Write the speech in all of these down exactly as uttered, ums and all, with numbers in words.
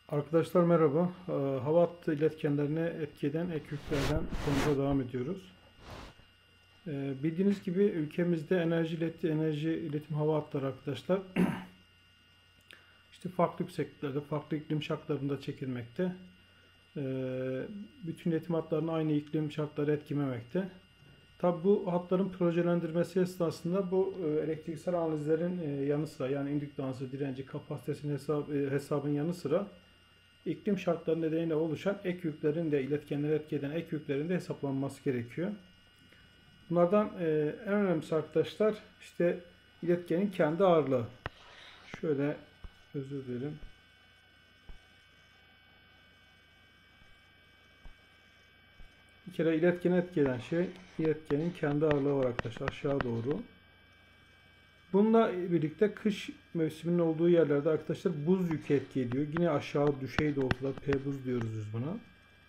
Arkadaşlar merhaba. Ee, Hava hattı iletkenlerine etki eden ek yüklerden konumuza devam ediyoruz. Ee, Bildiğiniz gibi ülkemizde enerji ileti, enerji iletim hava hatları arkadaşlar işte farklı yüksekliklerde, farklı iklim şartlarında çekilmekte. Ee, Bütün iletim hatlarını aynı iklim şartları etkilememekte. Tabi bu hatların projelendirmesi esnasında bu e, elektriksel analizlerin e, yanı sıra, yani indüktansı, direnci, kapasitesinin hesap, e, hesabın yanı sıra iklim şartları nedeniyle oluşan ek yüklerin de iletkenleri etki eden ek yüklerin de hesaplanması gerekiyor. Bunlardan e, en önemlisi arkadaşlar işte iletkenin kendi ağırlığı. Şöyle, özür dilerim. Bir kere iletkeni etki eden şey iletkenin kendi ağırlığı var arkadaşlar, aşağı doğru. Bununla birlikte kış mevsiminin olduğu yerlerde arkadaşlar buz yükü etki ediyor. Yine aşağı düşey doğrultuda P buz diyoruz biz buna.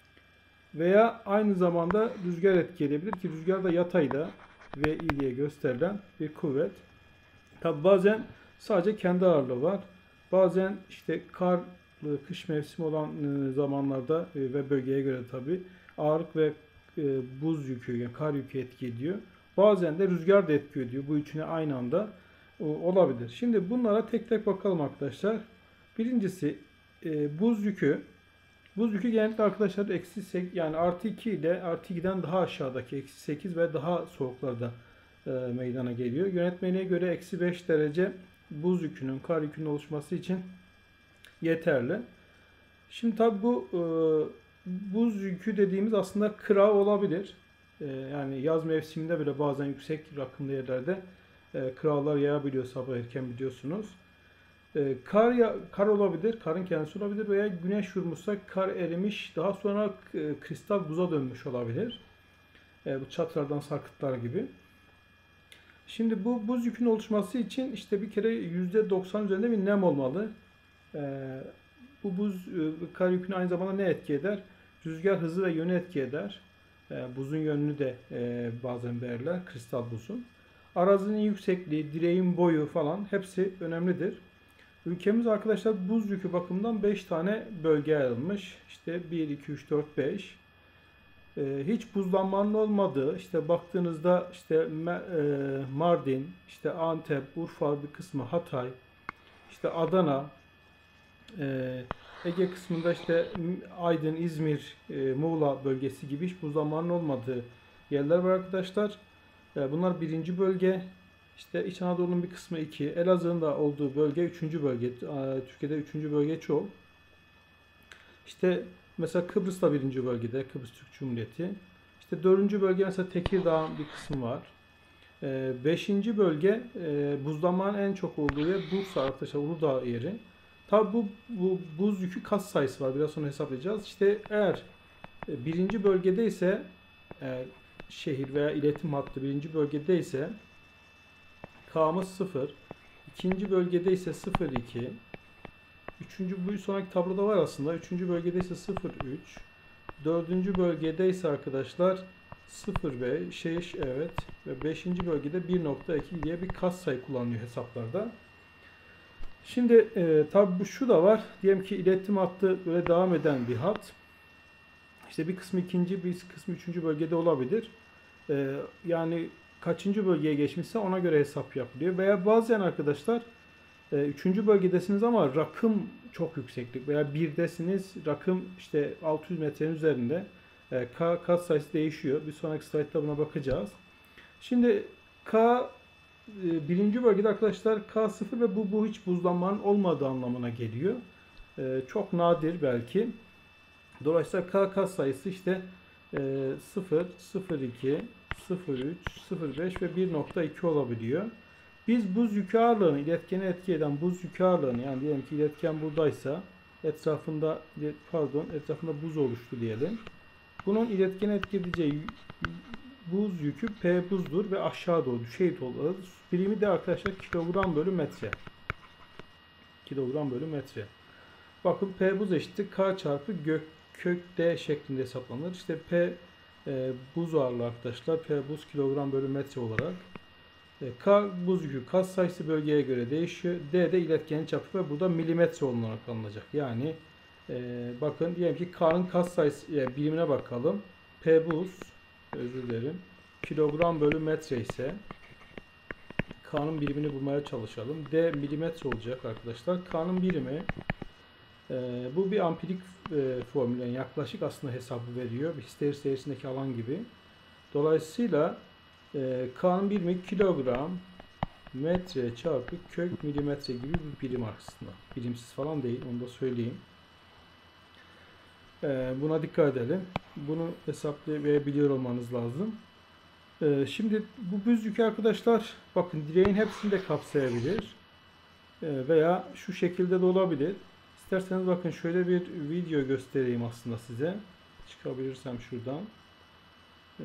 Veya aynı zamanda rüzgar etki edebilir ki rüzgar da yatayda ve i diye gösterilen bir kuvvet. Tabi bazen sadece kendi ağırlığı var. Bazen işte kar, kış mevsimi olan zamanlarda ve bölgeye göre tabi ağırlık ve buz yükü, yani kar yükü etki ediyor. Bazen de rüzgar da etki ediyor. Bu üçüne aynı anda olabilir. Şimdi bunlara tek tek bakalım arkadaşlar. Birincisi buz yükü. Buz yükü genellikle arkadaşlar eksi sekiz, yani artı iki ile artı ikiden daha aşağıdaki eksi sekiz ve daha soğuklarda e, meydana geliyor. Yönetmeliğe göre eksi beş derece buz yükünün, kar yükünün oluşması için yeterli. Şimdi tabi bu e, buz yükü dediğimiz aslında kıra olabilir. E, yani yaz mevsiminde bile bazen yüksek rakımlı yerlerde e, kıralar yağabiliyor sabah erken, biliyorsunuz. Kar, ya, kar olabilir, karın kendisi olabilir veya güneş vurmuşsa kar erimiş, daha sonra kristal buza dönmüş olabilir. E, bu çatılardan sarkıtlar gibi. Şimdi bu buz yükünün oluşması için işte bir kere yüzde doksan üzerinde bir nem olmalı. E, bu buz, e, kar yükünü aynı zamanda ne etki eder? Rüzgar hızı ve yönü etki eder. E, buzun yönünü de e, bazen belirler, kristal buzun. Arazinin yüksekliği, direğin boyu falan hepsi önemlidir. Ülkemiz arkadaşlar buz yükü bakımından beş tane bölge ayrılmış. İşte bir, iki, üç, dört, beş. Ee, hiç buzlanmanın olmadığı, işte baktığınızda işte e, Mardin, işte Antep, Urfa bir kısmı, Hatay, işte Adana, e, Ege kısmında işte Aydın, İzmir, e, Muğla bölgesi gibi hiç buzlanmanın olmadığı yerler var arkadaşlar. E, bunlar birinci bölge. İşte İç Anadolu'nun bir kısmı iki. Elazığ'ın da olduğu bölge üçüncü bölge. Türkiye'de üçüncü bölge çok. İşte mesela Kıbrıs da birinci bölgede. Kıbrıs Türk Cumhuriyeti. İşte dördüncü bölge mesela Tekirdağ'ın bir kısmı var. Beşinci bölge buzlanmanın en çok olduğu yer Bursa arkadaşlar, Uludağ yeri. Tabi bu, bu buz yükü kat sayısı var. Biraz sonra hesaplayacağız. İşte eğer birinci bölgede ise şehir veya iletim hattı birinci bölgede ise K'mız sıfır. İkinci bölgede ise sıfır virgül iki. Üçüncü, bu sonraki tabloda var aslında. Üçüncü bölgede ise sıfır virgül üç. Dördüncü bölgede ise arkadaşlar sıfır virgül beş. Şey, evet. Ve beşinci bölgede bir nokta iki diye bir katsayı kullanılıyor hesaplarda. Şimdi e, tabi bu şu da var. Diyelim ki iletim hattı böyle devam eden bir hat. İşte bir kısmı ikinci, bir kısmı üçüncü bölgede olabilir. E, yani kaçıncı bölgeye geçmişse ona göre hesap yapılıyor. Veya bazen arkadaşlar üçüncü bölgedesiniz ama rakım çok yükseklik veya birdesiniz, rakım işte altı yüz metrenin üzerinde. K kat sayısı değişiyor. Bir sonraki slaytta buna bakacağız. Şimdi K birinci bölgede arkadaşlar K sıfır ve bu, bu hiç buzlanmanın olmadığı anlamına geliyor. Çok nadir belki. Dolayısıyla K kat sayısı işte sıfır, sıfır virgül iki, sıfır virgül üç, sıfır virgül beş ve bir nokta iki olabiliyor. Biz buz yükü ağırlığını, iletkeni etki eden buz yükü ağırlığını, yani diyelim ki iletken buradaysa etrafında pardon etrafında buz oluştu diyelim. Bunun iletkeni etki edeceği buz yükü P buzdur ve aşağı doğru düşey doğru. Birimi de arkadaşlar kilogram bölü metre. Kilogram bölü metre. Bakın P buz eşittir K çarpı gök kök D şeklinde hesaplanır. İşte P e, buz ağırlığı arkadaşlar. P buz kilogram bölü metre olarak. E, K buz yükü kat sayısı bölgeye göre değişiyor. D de iletkenin çapı ve burada milimetre olarak alınacak. Yani Ee, bakın diyelim ki K'nın kat sayısı yani birimine bakalım. P buz, özür dilerim, kilogram bölü metre ise K'nın birimini bulmaya çalışalım. D milimetre olacak arkadaşlar. K'nın birimi e, bu bir ampirik e, formül. Yani yaklaşık aslında hesabı veriyor. Bir hister serisindeki alan gibi. Dolayısıyla e, K'nın birimi kilogram metre çarpı kök milimetre gibi bir birim aslında. Birimsiz falan değil. Onu da söyleyeyim. E, buna dikkat edelim. Bunu hesaplayabiliyor olmanız lazım. Ee, şimdi bu buz yükü arkadaşlar bakın direğin hepsini de kapsayabilir. Ee, veya şu şekilde de olabilir. İsterseniz bakın şöyle bir video göstereyim aslında size. Çıkabilirsem şuradan. Ee,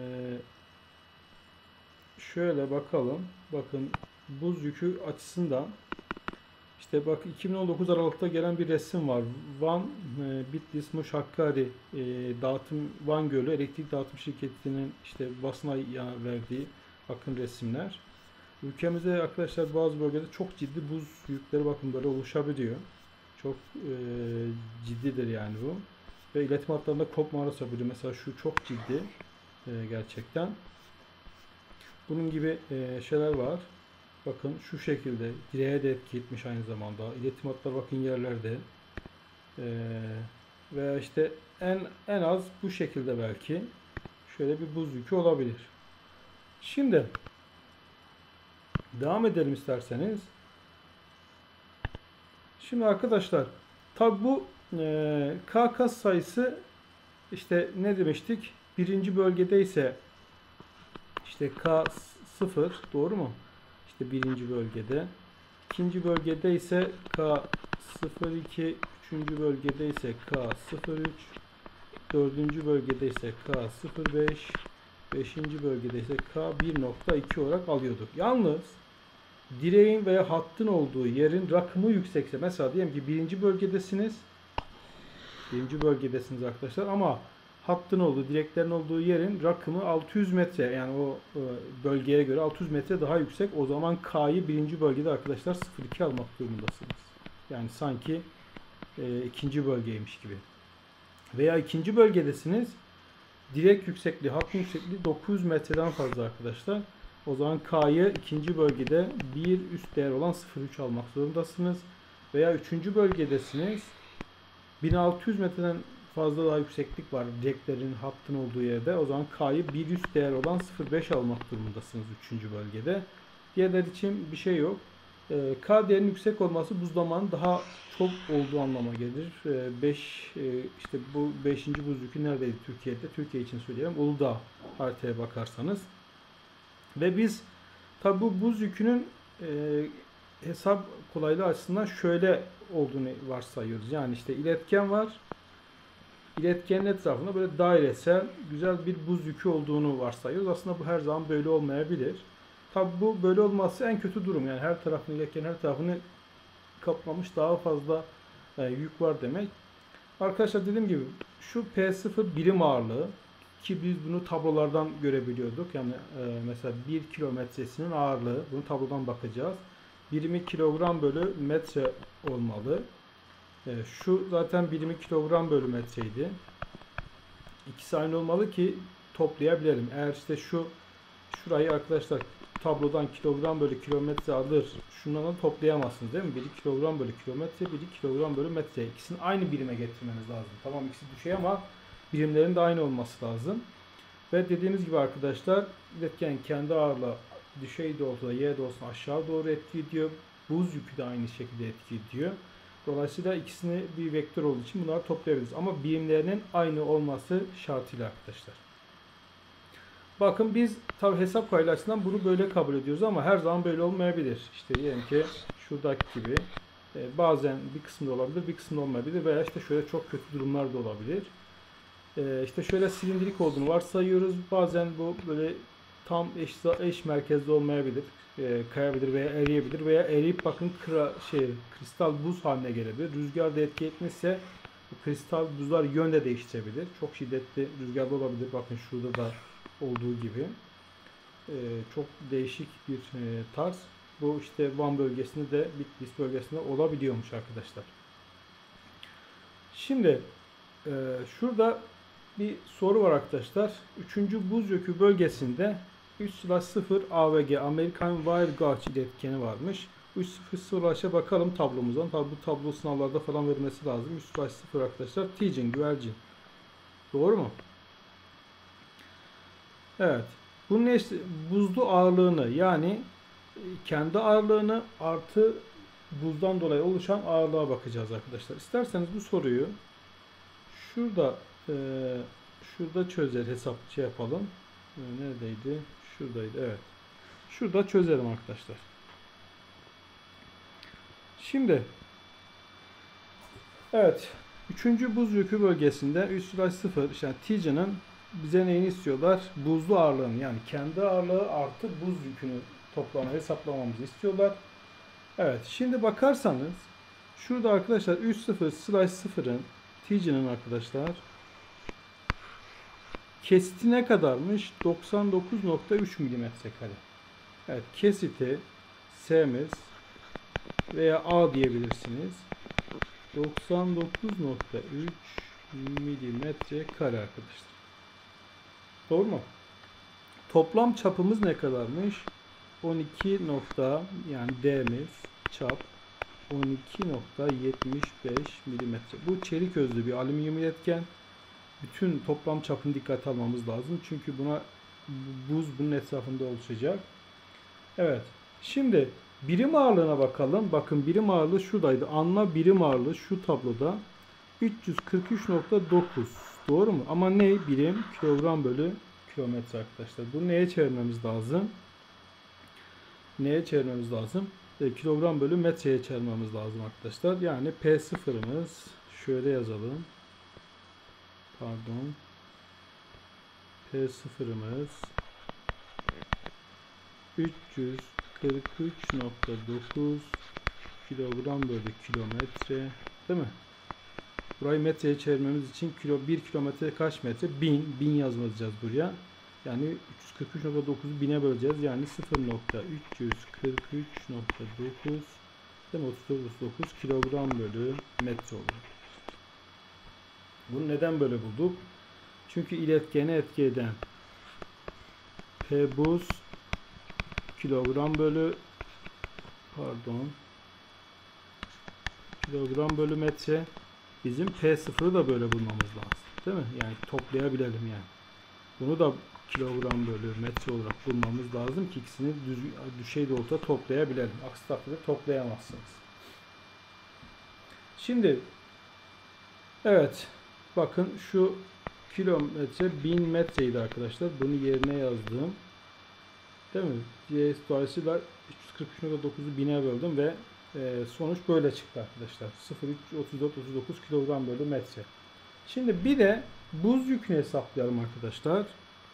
şöyle bakalım. Bakın buz yükü açısından işte bak iki bin on dokuz Aralık'ta gelen bir resim var. Van, e, Bitlis, Muş, Hakkari e, dağıtım Van Gölü Elektrik Dağıtım Şirketi'nin işte basına verdiği bakın resimler. Ülkemizde arkadaşlar bazı bölgede çok ciddi buz yükleri bakın böyle oluşabiliyor. Çok e, ciddidir yani bu. Ve iletim hatlarında kopma yapabiliyor. Mesela şu çok ciddi e, gerçekten. Bunun gibi e, şeyler var. Bakın şu şekilde direğe de etki etmiş aynı zamanda. İletim hatları bakın yerlerde. Ee, veya işte en en az bu şekilde belki şöyle bir buz yükü olabilir. Şimdi devam edelim isterseniz. Şimdi arkadaşlar tabi bu e, K kas sayısı işte ne demiştik? Birinci bölgede ise işte K sıfır doğru mu? İşte birinci bölgede. İkinci bölgede ise K sıfır iki, üçüncü bölgede ise K sıfır üç, dördüncü bölgede ise K sıfır beş, beşinci bölgede ise K bir nokta iki olarak alıyorduk. Yalnız direğin veya hattın olduğu yerin rakımı yüksekse mesela diyelim ki birinci bölgedesiniz. Birinci bölgedesiniz arkadaşlar ama hattın olduğu, direklerin olduğu yerin rakımı altı yüz metre yani o bölgeye göre altı yüz metre daha yüksek. O zaman K'yı birinci bölgede arkadaşlar sıfır virgül iki almak durumundasınız. Yani sanki e, ikinci bölgeymiş gibi. Veya ikinci bölgedesiniz. Direk yüksekliği, hattın yüksekliği dokuz yüz metreden fazla arkadaşlar. O zaman K'yı ikinci bölgede bir üst değer olan sıfır virgül üç almak zorundasınız. Veya üçüncü bölgedesiniz. bin altı yüz metreden fazla daha yükseklik var direklerin hattın olduğu yerde. O zaman K'yı bir üst değer olan sıfır virgül beş almak durumundasınız üçüncü bölgede. Diğerler için bir şey yok. K değerinin yüksek olması buzlamanın daha çok olduğu anlama gelir. beş işte bu beşinci buz yükü neredeydi Türkiye'de? Türkiye için söyleyelim. Uludağ haritaya bakarsanız. Ve biz tabi bu buz yükünün e, hesap kolaylığı açısından şöyle olduğunu varsayıyoruz. Yani işte iletken var. İletkenin etrafında böyle dairesel güzel bir buz yükü olduğunu varsayıyoruz. Aslında bu her zaman böyle olmayabilir. Tabi bu böyle olması en kötü durum. Yani her tarafını iletken her tarafını kaplamış daha fazla e, yük var demek. Arkadaşlar dediğim gibi şu P sıfır birim ağırlığı ki biz bunu tablolardan görebiliyorduk. Yani e, mesela bir kilometresinin ağırlığı bunu tablodan bakacağız. Birimi kilogram bölü metre olmalı. E, şu zaten birimi kilogram bölü metreydi. İkisi aynı olmalı ki toplayabilelim. Eğer işte şu şurayı arkadaşlar tablodan kilogram bölü kilometre alır. Şundan da toplayamazsınız değil mi? Biri kilogram bölü kilometre, biri kilogram bölü metre. İkisini aynı birime getirmeniz lazım. Tamam ikisi düşüyor ama birimlerin de aynı olması lazım. Ve dediğimiz gibi arkadaşlar iletken kendi ağırlığı düşey doğrultuda y doğrultusuna aşağı doğru etki ediyor. Buz yükü de aynı şekilde etki ediyor. Dolayısıyla ikisini bir vektör olduğu için bunları toplayabiliriz. Ama birimlerinin aynı olması şartıyla arkadaşlar. Bakın biz tabi hesap kaydı açısından bunu böyle kabul ediyoruz ama her zaman böyle olmayabilir. İşte diyelim ki şuradaki gibi e, bazen bir kısmında olabilir, bir kısmında olmayabilir veya işte şöyle çok kötü durumlar da olabilir. E, işte şöyle silindirik olduğunu varsayıyoruz. Bazen bu böyle tam eş, eş merkezde olmayabilir. E, kayabilir veya eriyebilir veya eriyip bakın kıra, şey, kristal buz haline gelebilir. Rüzgar da etki etmişse kristal buzlar yön de değiştirebilir. Çok şiddetli rüzgarda olabilir. Bakın şurada da olduğu gibi ee, çok değişik bir e, tarz. Bu işte Van bölgesinde de Bitlis bölgesinde olabiliyormuş arkadaşlar. Şimdi e, şurada bir soru var arkadaşlar. Üçüncü buz yükü bölgesinde üç sıfır A V G American Wild Gauge iletkeni varmış. üç sıfır bakalım tablomuzdan. Tabi bu tablo sınavlarda falan verilmesi lazım. üç sıfır arkadaşlar Tijen güvercin. Doğru mu? Evet. Bunun işte buzlu ağırlığını yani kendi ağırlığını artı buzdan dolayı oluşan ağırlığa bakacağız arkadaşlar. İsterseniz bu soruyu şurada e, şurada çözer hesap şey yapalım. E, neredeydi? Şuradaydı. Evet. Şurada çözelim arkadaşlar. Şimdi evet. Üçüncü buz yükü bölgesinde üç sıfır işte Tijen'in bize neyini istiyorlar? Buzlu ağırlığını yani kendi ağırlığı artı buz yükünü toplamayı hesaplamamızı istiyorlar. Evet. Şimdi bakarsanız şurada arkadaşlar üç sıfır sıfırın Tijen'in arkadaşlar kesiti ne kadarmış? doksan dokuz nokta üç milimetre kare. Evet. Kesiti S'miz veya A diyebilirsiniz. doksan dokuz nokta üç milimetre kare arkadaşlar. Doğru mu? Toplam çapımız ne kadarmış? on iki nokta yani D'miz çap on iki nokta yetmiş beş milimetre. Bu çelik özlü bir alüminyum iletken. Bütün toplam çapını dikkate almamız lazım. Çünkü buna buz bunun etrafında oluşacak. Evet. Şimdi birim ağırlığına bakalım. Bakın birim ağırlığı şuradaydı. Anla birim ağırlığı şu tabloda üç yüz kırk üç nokta dokuz. Doğru mu? Ama ne? Birim kilogram bölü kilometre arkadaşlar. Bu neye çevirmemiz lazım? Neye çevirmemiz lazım? E, kilogram bölü metreye çevirmemiz lazım arkadaşlar. Yani P sıfırımız şöyle yazalım. Pardon. P sıfırımız üç yüz kırk üç nokta dokuz kilogram bölü kilometre, değil mi? Burayı metreye çevirmemiz için kilo bir kilometre kaç metre? bin. bin yazmayacağız buraya. Yani üç yüz kırk üç nokta dokuzu bine böleceğiz. Yani sıfır nokta üç yüz kırk üç nokta dokuz değil mi? otuz dokuz nokta dokuz kilogram bölü metre olur. Bunu neden böyle bulduk? Çünkü iletkeni etki eden P buz kilogram bölü pardon kilogram bölü metre, bizim P sıfırı da böyle bulmamız lazım. Değil mi? Yani toplayabilelim yani. Bunu da kilogram bölü metre olarak bulmamız lazım ki ikisini düz, düşey doğrultuda toplayabilelim. Aksi takdirde toplayamazsınız. Şimdi evet bakın şu kilometre bin metreydi arkadaşlar. Bunu yerine yazdım. Değil mi? Dolayısıyla üç yüz kırk üç nokta dokuzu bine böldüm ve e, sonuç böyle çıktı arkadaşlar. sıfır virgül üç yüz otuz dört otuz dokuz kilogram bölü metre. Şimdi bir de buz yükünü hesaplayalım arkadaşlar.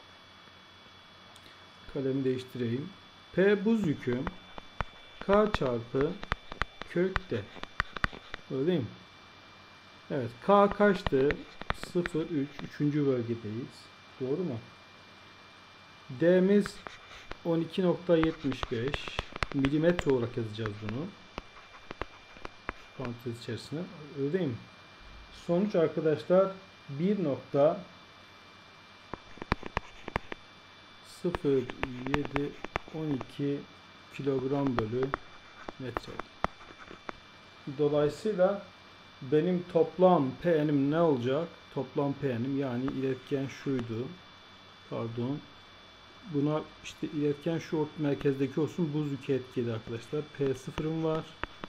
Kalemi değiştireyim. P buz yükü K çarpı kök D. Öyle değil mi? Evet. K kaçtı? sıfır virgül üç. Üçüncü bölgedeyiz. Doğru mu? D'miz on iki nokta yetmiş beş milimetre olarak yazacağız bunu. Parantez içerisine. Öyle değil mi? Sonuç arkadaşlar bir nokta sıfır yedi on iki kilogram bölü metre. Dolayısıyla benim toplam P'nim ne olacak? Toplam P'nim yani iletken şuydu. Pardon. Buna işte iletken şu merkezdeki olsun, buz yükü etkili arkadaşlar. P sıfırım var.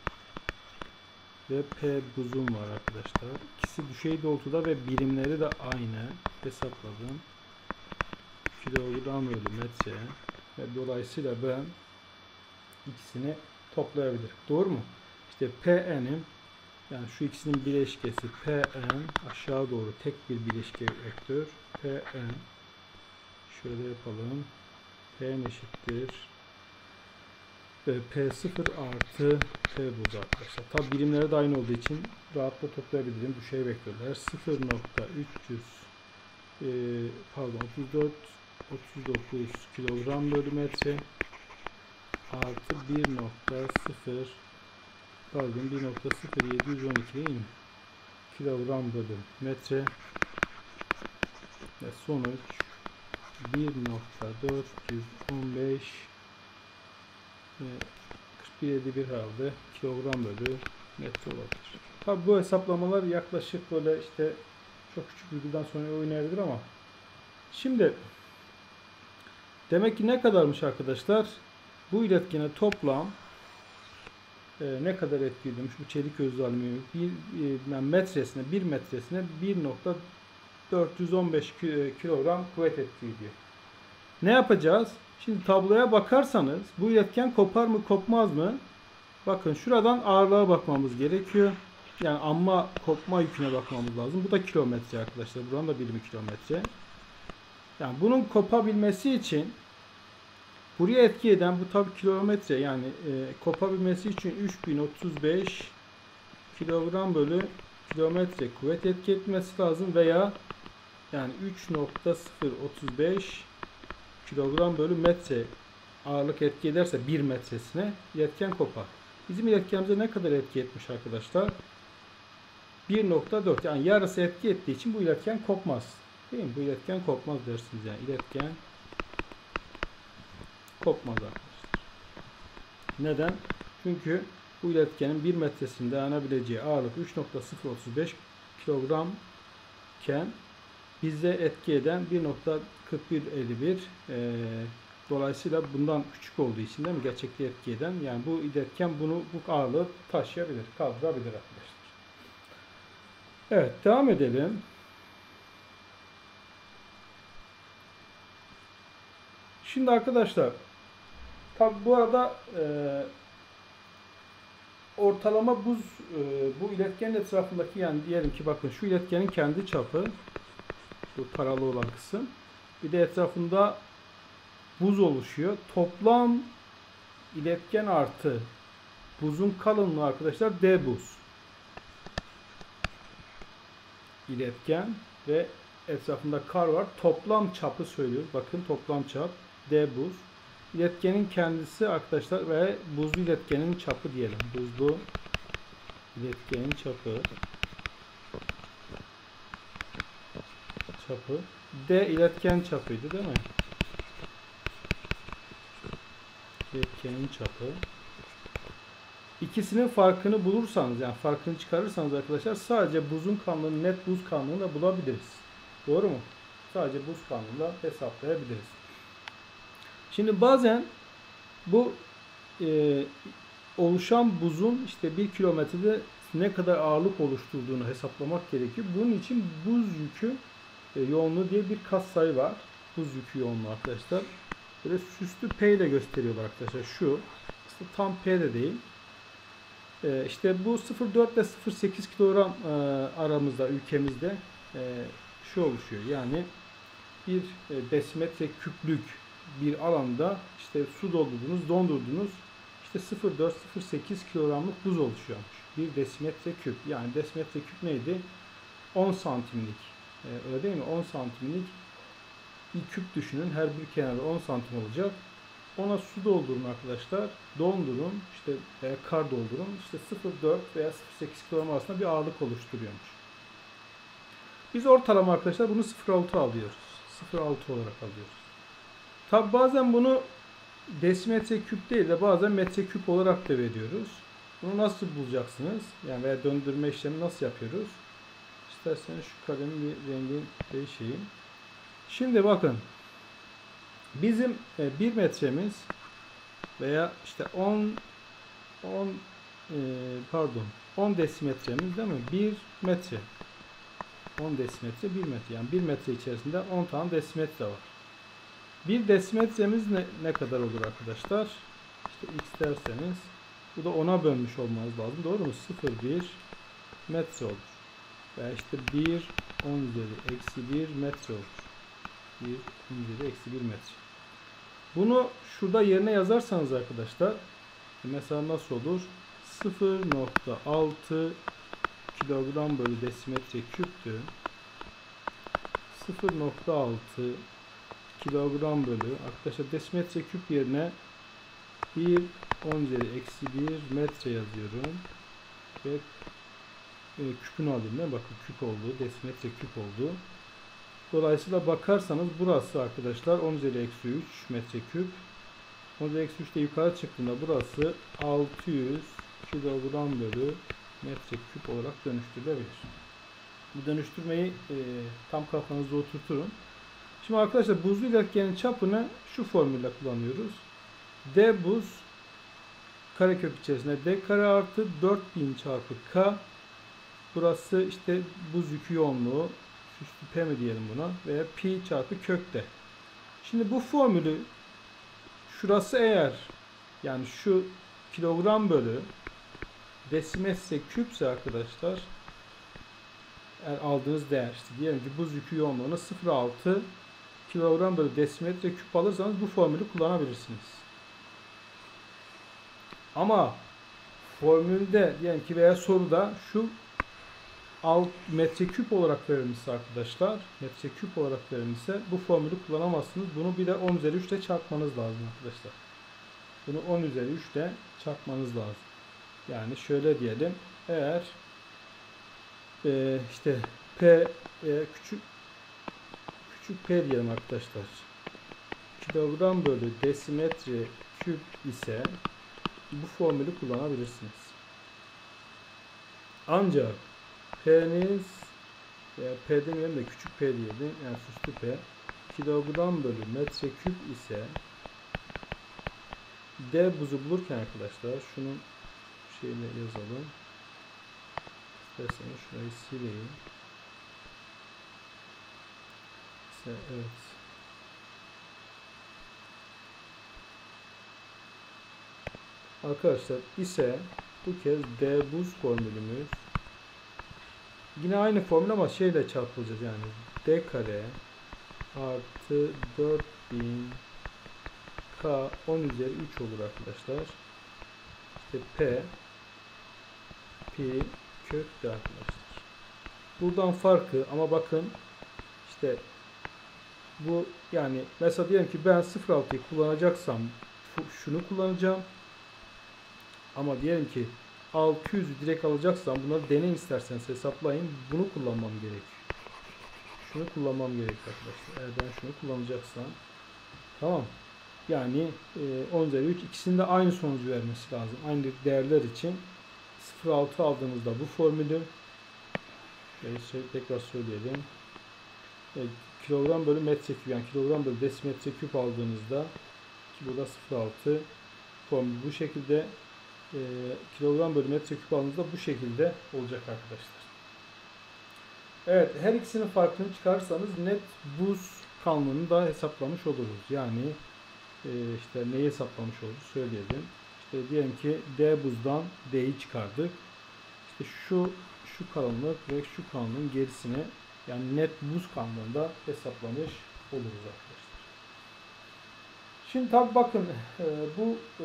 Ve P buzum var arkadaşlar. İkisi düşey doğrultuda ve birimleri de aynı. Hesapladım. Kilogram bölü metre. Ve dolayısıyla ben ikisini toplayabilirim. Doğru mu? İşte P'nim yani şu ikisinin bileşkesi Pn aşağı doğru tek bir bileşke vektör. Pn şöyle yapalım. P eşittir P sıfır artı P buz arkadaşlar. Tabi birimleri de aynı olduğu için rahatla toplayabilirim. Düşey vektörler sıfır nokta üç yüz e, pardon otuz dört otuz dokuz kilogram bölü metre artı bir nokta sıfır pardon bir nokta sıfır yedi yüz on iki değil mi? kilogram bölü metre ve sonuç bir nokta dört yüz on beş kırk bir elli bir herhalde kilogram bölü metre olabilir. Tabi bu hesaplamalar yaklaşık böyle işte çok küçük virgülden sonra oynayabilir ama şimdi demek ki ne kadarmış arkadaşlar? Bu iletkene toplam e, ne kadar etki ediyormuş bu çelik özlü alüminyum bir e, yani metresine bir metresine bir nokta dört yüz on beş kilogram kuvvet etki ediyor. Ne yapacağız? Şimdi tabloya bakarsanız bu iletken kopar mı kopmaz mı? Bakın şuradan ağırlığa bakmamız gerekiyor. Yani amma kopma yüküne bakmamız lazım. Bu da kilometre arkadaşlar. Buranın da birimi kilometre. Yani bunun kopabilmesi için buraya etki eden bu tabi kilometre yani e, kopabilmesi için üç bin otuz beş kilogram bölü kilometre kuvvet etki etmesi lazım veya yani üç nokta sıfır otuz beş kilogram bölü metre ağırlık etki ederse bir metresine iletken kopar. Bizim iletkenimize ne kadar etki etmiş arkadaşlar? bir nokta dört yani yarısı etki ettiği için bu iletken kopmaz. Değil mi? Bu iletken kopmaz dersiniz yani. İletken kopmaz arkadaşlar. Neden? Çünkü bu iletkenin bir metresinde dayanabileceği ağırlık üç nokta sıfır otuz beş kilogram iken bize etki eden bir nokta kırk bir elli bir e, dolayısıyla bundan küçük olduğu için değil mi? Gerçekte etki eden yani bu iletken bunu bu ağırlığı taşıyabilir, kaldırabilir arkadaşlar. Evet, devam edelim. Şimdi arkadaşlar tabi bu arada e, ortalama buz e, bu iletkenin etrafındaki yani diyelim ki bakın şu iletkenin kendi çapı bu paralı olan kısım bir de etrafında buz oluşuyor. Toplam iletken artı buzun kalınlığı arkadaşlar D buz. İletken ve etrafında kar var. Toplam çapı söylüyoruz. Bakın toplam çap D buz. İletkenin kendisi arkadaşlar ve buzlu iletkenin çapı diyelim. Buzlu iletkenin çapı çapı D iletken çapıydı değil mi? İletkenin çapı. İkisinin farkını bulursanız yani farkını çıkarırsanız arkadaşlar sadece buzun kalınlığını net buz kalınlığını da bulabiliriz. Doğru mu? Sadece buz kalınlığını da hesaplayabiliriz. Şimdi bazen bu e, oluşan buzun işte bir kilometrede ne kadar ağırlık oluşturduğunu hesaplamak gerekiyor. Bunun için buz yükü e, yoğunluğu diye bir katsayı var. Buz yükü yoğunluğu arkadaşlar. Böyle süslü P ile gösteriyorlar arkadaşlar. Şu aslında tam P de değil. E, işte bu sıfır virgül dört ile sıfır virgül sekiz kilogram e, aramızda ülkemizde e, şu oluşuyor. Yani bir e, desimetre küplük bir alanda işte su doldurdunuz, dondurdunuz. İşte sıfır virgül dört sıfır virgül sekiz kilogramlık buz oluşuyormuş. Bir desimetre küp. Yani desimetre küp neydi? on santimlik. Ee, öyle değil mi? on santimlik bir küp düşünün. Her bir kenarı on santim olacak. Ona su doldurun arkadaşlar. Dondurun. İşte veya kar doldurun. İşte sıfır virgül dört veya sıfır virgül sekiz kilogram arasında bir ağırlık oluşturuyormuş. Biz ortalama arkadaşlar bunu sıfır virgül altı alıyoruz. sıfır virgül altı olarak alıyoruz. Tabi bazen bunu desimetre küp değil de bazen metreküp olarak da veriyoruz. Bunu nasıl bulacaksınız? Yani veya döndürme işlemi nasıl yapıyoruz? İsterseniz şu kalemin bir rengi değişeyim. Şimdi bakın. Bizim bir metremiz veya işte on on pardon on desimetremiz değil mi? bir metre. on desimetre bir metre. Yani bir metre içerisinde on tane desimetre var. Bir desimetremiz ne, ne kadar olur arkadaşlar? İşte x derseniz bu da ona bölmüş olmanız lazım. Doğru mu? sıfır virgül bir metre olur. Veya işte bir on üzeri eksi bir metre olur. bir on üzeri eksi bir metre. Bunu şurada yerine yazarsanız arkadaşlar mesela nasıl olur? sıfır virgül altı kilogram bölü desimetre küptü. sıfır virgül altı kilogram bölü arkadaşlar desimetre küp yerine bir on üzeri eksi bir metre yazıyorum ve e, küpünü alayım ben. Bakın küp olduğu, desimetre küp olduğu. Dolayısıyla bakarsanız burası arkadaşlar on üzeri eksi üç metreküp. on üzeri eksi üç de yukarı çıktığında burası altı yüz kilogram bölü metreküp olarak dönüştürülebilir. Bu dönüştürmeyi e, tam kafanızda oturturun. Şimdi arkadaşlar buzlu iletkenin çapını şu formülle kullanıyoruz. D buz karekök içerisinde D kare artı dört bin çarpı K. Burası işte buz yükü yoğunluğu. Üstü P mi diyelim buna, veya pi çarpı kökte. Şimdi bu formülü şurası eğer yani şu kilogram bölü desimetre küpse arkadaşlar, eğer aldığınız değer işte diyelim ki buz yükü yoğunluğuna sıfır virgül altı kilogram bölü desimetre küp alırsanız bu formülü kullanabilirsiniz. Ama formülde diyelim ki veya soruda şu alt metreküp olarak verilmişse arkadaşlar, metreküp olarak verilmişse bu formülü kullanamazsınız. Bunu bir de on üzeri üç ile çarpmanız lazım arkadaşlar. Bunu on üzeri üç ile çarpmanız lazım. Yani şöyle diyelim, eğer e, işte P e, küçük küçük P diyelim arkadaşlar, kilogram bölü desimetre küp ise bu formülü kullanabilirsiniz. Ancak P'niz veya P demeyelim de küçük P diyelim, yani süslü P kilogram bölü metreküp ise D buzu bulurken arkadaşlar şunun şeyle yazalım. İsterseniz şurayı sileyim. İşte evet. Arkadaşlar ise bu kez D buz formülümüz yine aynı formül ama şeyle çarpılacağız, yani D kare artı dört bin K on üzeri üç olur arkadaşlar. İşte P pi kökte arkadaşlar. Buradan farkı ama bakın işte bu, yani mesela diyelim ki ben sıfır virgül altıyı kullanacaksam şunu kullanacağım. Ama diyelim ki altı yüzü direkt alacaksam, bunları deneyin isterseniz, hesaplayın. Bunu kullanmam gerek. Şunu kullanmam gerek arkadaşlar. Eğer ben şunu kullanacaksam, tamam. Yani e, on üzeri üç, ikisinin de aynı sonucu vermesi lazım. Aynı değerler için sıfır virgül altı aldığımızda bu formülü şey, tekrar söyleyelim. E, kilogram bölü metreküp, yani kilogram bölü desimetre küp aldığınızda, ki burada sıfır virgül altı formülü bu şekilde, e, kilogram bölü metreküp aldığınızda bu şekilde olacak arkadaşlar. Evet, her ikisinin farkını çıkarsanız net buz kanlılığını da hesaplamış oluruz. Yani e, işte neyi hesaplamış oluruz söyleyelim. İşte diyelim ki D buzdan D'yi çıkardık. İşte şu şu kalınlık ve şu kalınlığın gerisini, yani net buz kanlılığında hesaplamış oluruz arkadaşlar. Şimdi tabi bakın e, bu e,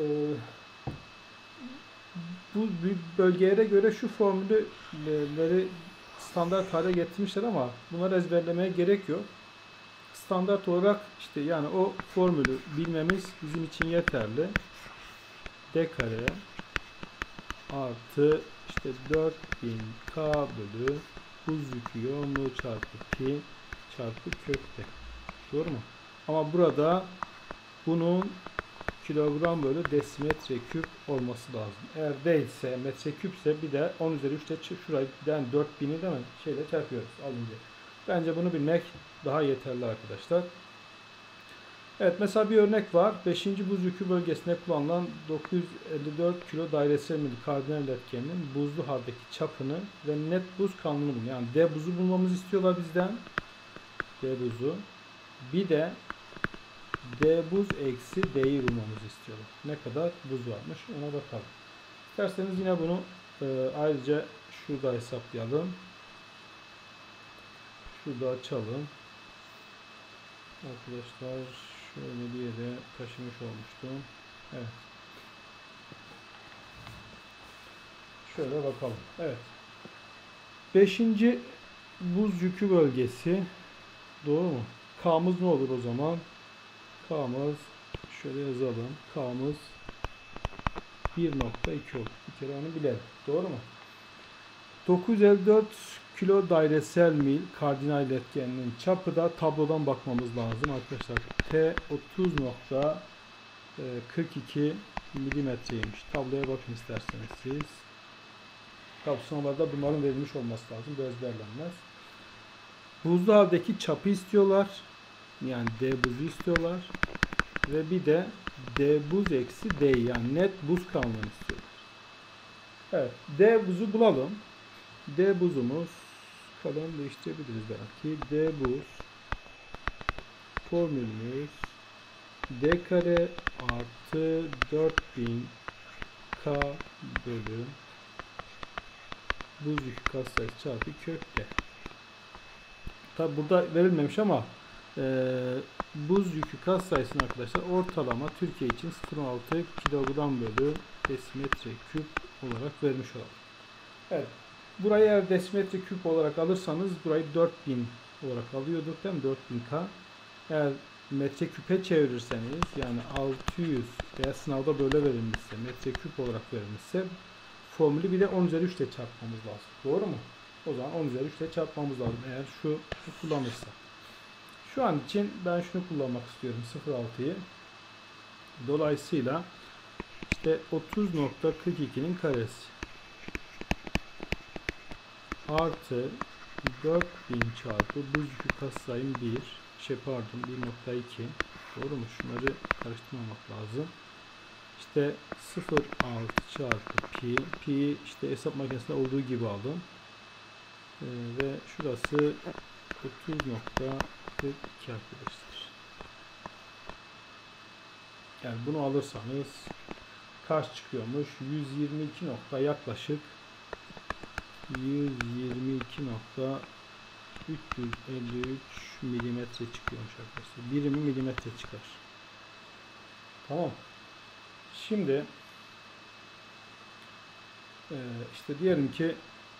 bu bölgelere göre şu formülleri standart hale getirmişler ama bunları ezberlemeye gerek yok. Standart olarak işte yani o formülü bilmemiz bizim için yeterli. D kare artı işte dört bin K bölü buz yükü yoğunluğu çarpı pi çarpı kökte. Doğru mu? Ama burada bunun kilogram bölü desimetre küp olması lazım. Eğer değilse, metreküpse bir de on üzeri üçte şurayı, yani dört bini de mi şeyle çarpıyoruz alınca. Bence bunu bilmek daha yeterli arkadaşlar. Evet, mesela bir örnek var. beşinci buz yükü bölgesinde kullanılan dokuz yüz elli dört kilo dairesel milli kardinal iletkeninin buzlu haldeki çapını ve net buz kanlılığını bulun. Yani D buzu bulmamızı istiyorlar bizden. D buzu. Bir de D buz eksi D'yi bulmamızı istiyorlar. Ne kadar buz varmış ona bakalım. İsterseniz yine bunu e, ayrıca şurada hesaplayalım. Şurada açalım. Arkadaşlar şöyle bir yere taşımış olmuştum. Evet. Şöyle bakalım. Evet. Beşinci buz yükü bölgesi. Doğru mu? K'mız ne olur o zaman? K'mız şöyle yazalım. K'mız bir nokta iki olur. Bir kere onu bilelim. Doğru mu? dokuz yüz elli dört kilo dairesel mil kardinal iletkeninin çapı da tablodan bakmamız lazım arkadaşlar. T otuz nokta kırk iki milimetreymiş. Tabloya bakın isterseniz siz. Tabi sınavlarda bunların verilmiş olması lazım. Bu ezberlenmez. Buzlu haldeki çapı istiyorlar. Yani D buzu istiyorlar. Ve bir de D buz eksi D, yani net buz kalınlığını istiyorlar. Evet. D buzu bulalım. D buzumuz, kalem değiştirebiliriz belki. D buz formülümüz D kare artı dört bin K bölü buz yükü katsayısı çarpı kök D. Tabi burada verilmemiş ama e, buz yükü katsayısını arkadaşlar ortalama Türkiye için sıfır virgül altı kilogram bölü desimetre küp olarak vermiş olalım. Evet. Burayı eğer desimetre küp olarak alırsanız burayı dört bin olarak alıyorduk değil mi? dört bin K. Eğer metre küpe çevirirseniz, yani altı yüz veya sınavda böyle verilmişse, metre küp olarak verilmişse formülü bir de on üzeri üç ile çarpmamız lazım. Doğru mu? O zaman on üzeri üç ile çarpmamız lazım eğer şu kullanırsa. Şu an için ben şunu kullanmak istiyorum, sıfır virgül altıyı. Dolayısıyla işte otuz nokta kırk ikinin karesi artı dört bin çarpı buz yükü katsayım bir, şey pardon bir nokta iki, doğru mu? Şunları karıştırmamak lazım. İşte sıfır virgül altı çarpı pi, pi işte hesap makinesinde olduğu gibi aldım. Ee, ve şurası otuz nokta kırk iki arkadaşlar. Yani bunu alırsanız kaç çıkıyormuş? yüz yirmi iki nokta yaklaşık yüz yirmi iki nokta üç yüz elli üç milimetre çıkıyormuş arkadaşlar. Birimi milimetre çıkar. Tamam. Şimdi e, işte diyelim ki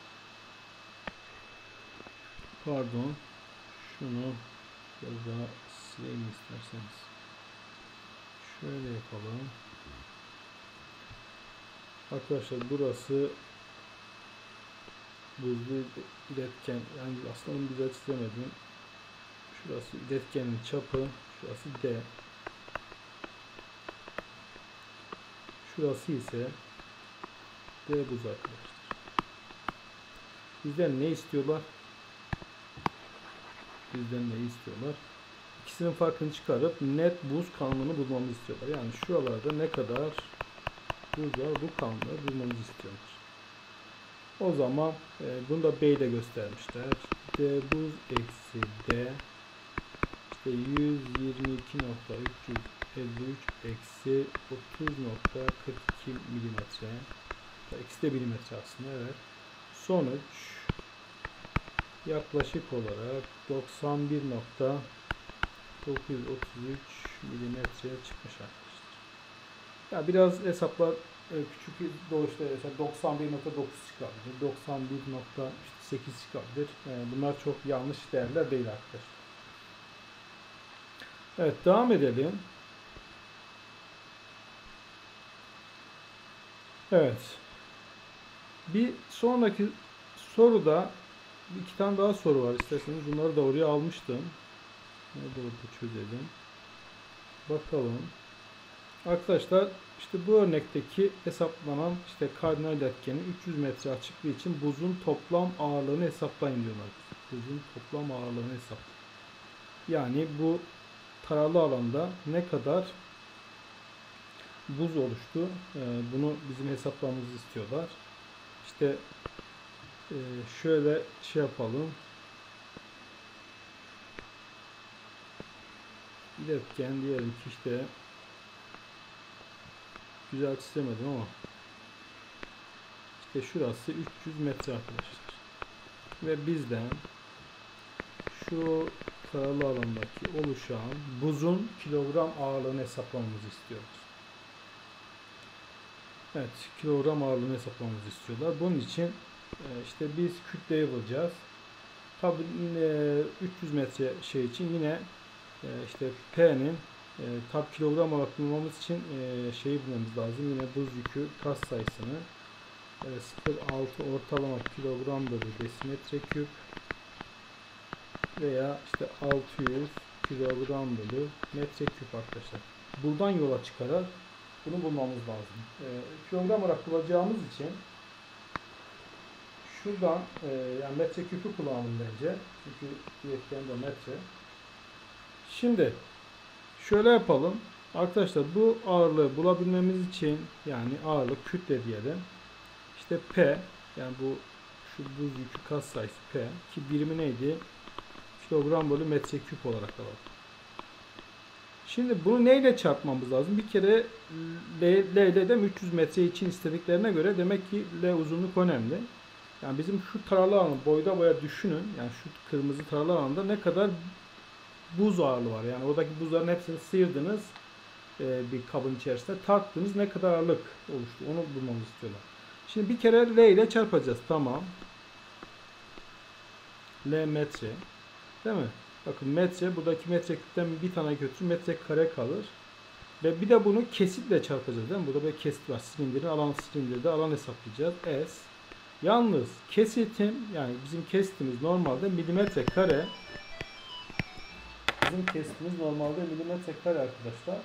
pardon şunu biraz daha sileyim isterseniz. Şöyle yapalım. Arkadaşlar burası buzlu iletken, yani aslında onu güzel çizemedim. Şurası iletkenin çapı, şurası D. Şurası ise D buz arkadaşlar. Bizden ne istiyorlar? Bizden ne istiyorlar? İkisinin farkını çıkarıp net buz kalınlığını bulmamızı istiyorlar. Yani şuralarda ne kadar buz var, bu kalınlığı bulmamızı istiyorlar. O zaman e, bunu da B ile göstermişler. D buz eksi D işte yüz yirmi iki nokta üç yüz elli üç eksi otuz nokta kırk iki milimetre. Eksi de milimetre aslında, evet. Sonuç yaklaşık olarak doksan bir nokta dokuz yüz otuz üç milimetreye çıkmış arkadaşlar. Ya biraz hesaplar e, küçük doğuşta mesela doksan bir nokta dokuz çıkabilir, doksan bir nokta sekiz çıkabilir. Yani bunlar çok yanlış değerler değil arkadaşlar. Evet, devam edelim. Evet. Bir sonraki soruda iki tane daha soru var. İsterseniz bunları da oraya almıştım. Nerede orada çözelim. Bakalım. Arkadaşlar işte bu örnekteki hesaplanan işte kardinal iletkenin üç yüz metre açıklığı için buzun toplam ağırlığını hesaplayın diyorlar. Buzun toplam ağırlığını hesaplayın. Yani bu taralı alanda ne kadar buz oluştu? Bunu bizim hesaplamamızı istiyorlar. İşte şöyle şey yapalım. İletken diyelim ki işte güzel çizemedim ama işte şurası üç yüz metre arkadaşlar. Ve bizden şu taralı alandaki oluşan buzun kilogram ağırlığını hesaplamamızı istiyorlar. Evet, kilogram ağırlığını hesaplamamızı istiyorlar. Bunun için işte biz kütleyi bulacağız. Tabii üç yüz metre şey için yine işte P'nin e, tab kilogram olarak bulmamız için e, şeyi bulmamız lazım. Yine buz yükü kas sayısını e, sıfır virgül altı ortalama kilogram bölü desimetre küp veya işte altı yüz kilogram bölü metre küp arkadaşlar. Buradan yola çıkarak bunu bulmamız lazım. E, kilogram olarak bulacağımız için şuradan e, yani metre küpü kullanalım bence. Çünkü iletken de metre. Şimdi şöyle yapalım. Arkadaşlar bu ağırlığı bulabilmemiz için yani ağırlık kütle diyelim. İşte P yani bu şu buz yükü kas sayısı P ki birimi neydi? Kilogram bölü metre küp olarak alalım. Şimdi bunu neyle çarpmamız lazım? Bir kere L, L'de üç yüz metre için istediklerine göre demek ki L uzunluk önemli. Yani bizim şu taralı alanı boyda boya düşünün. Yani şu kırmızı taralı alanda ne kadar buz ağırlığı var. Yani oradaki buzların hepsini sıyırdınız e, bir kabın içerisinde tarttınız. Ne kadar ağırlık oluştu onu bulmamızı istiyorlar. Şimdi bir kere L ile çarpacağız. Tamam. L metre. Değil mi? Bakın metre buradaki metreküpten bir tane götürür. Metre kare kalır. Ve bir de bunu kesitle çarpacağız. Değil mi? Burada bir kesit var. Silindirin alan silindirde alan hesaplayacağız. S. Yalnız kesitim yani bizim kesitimiz normalde milimetre kare. Bizim kesitimiz normalde milimetre kare arkadaşlar.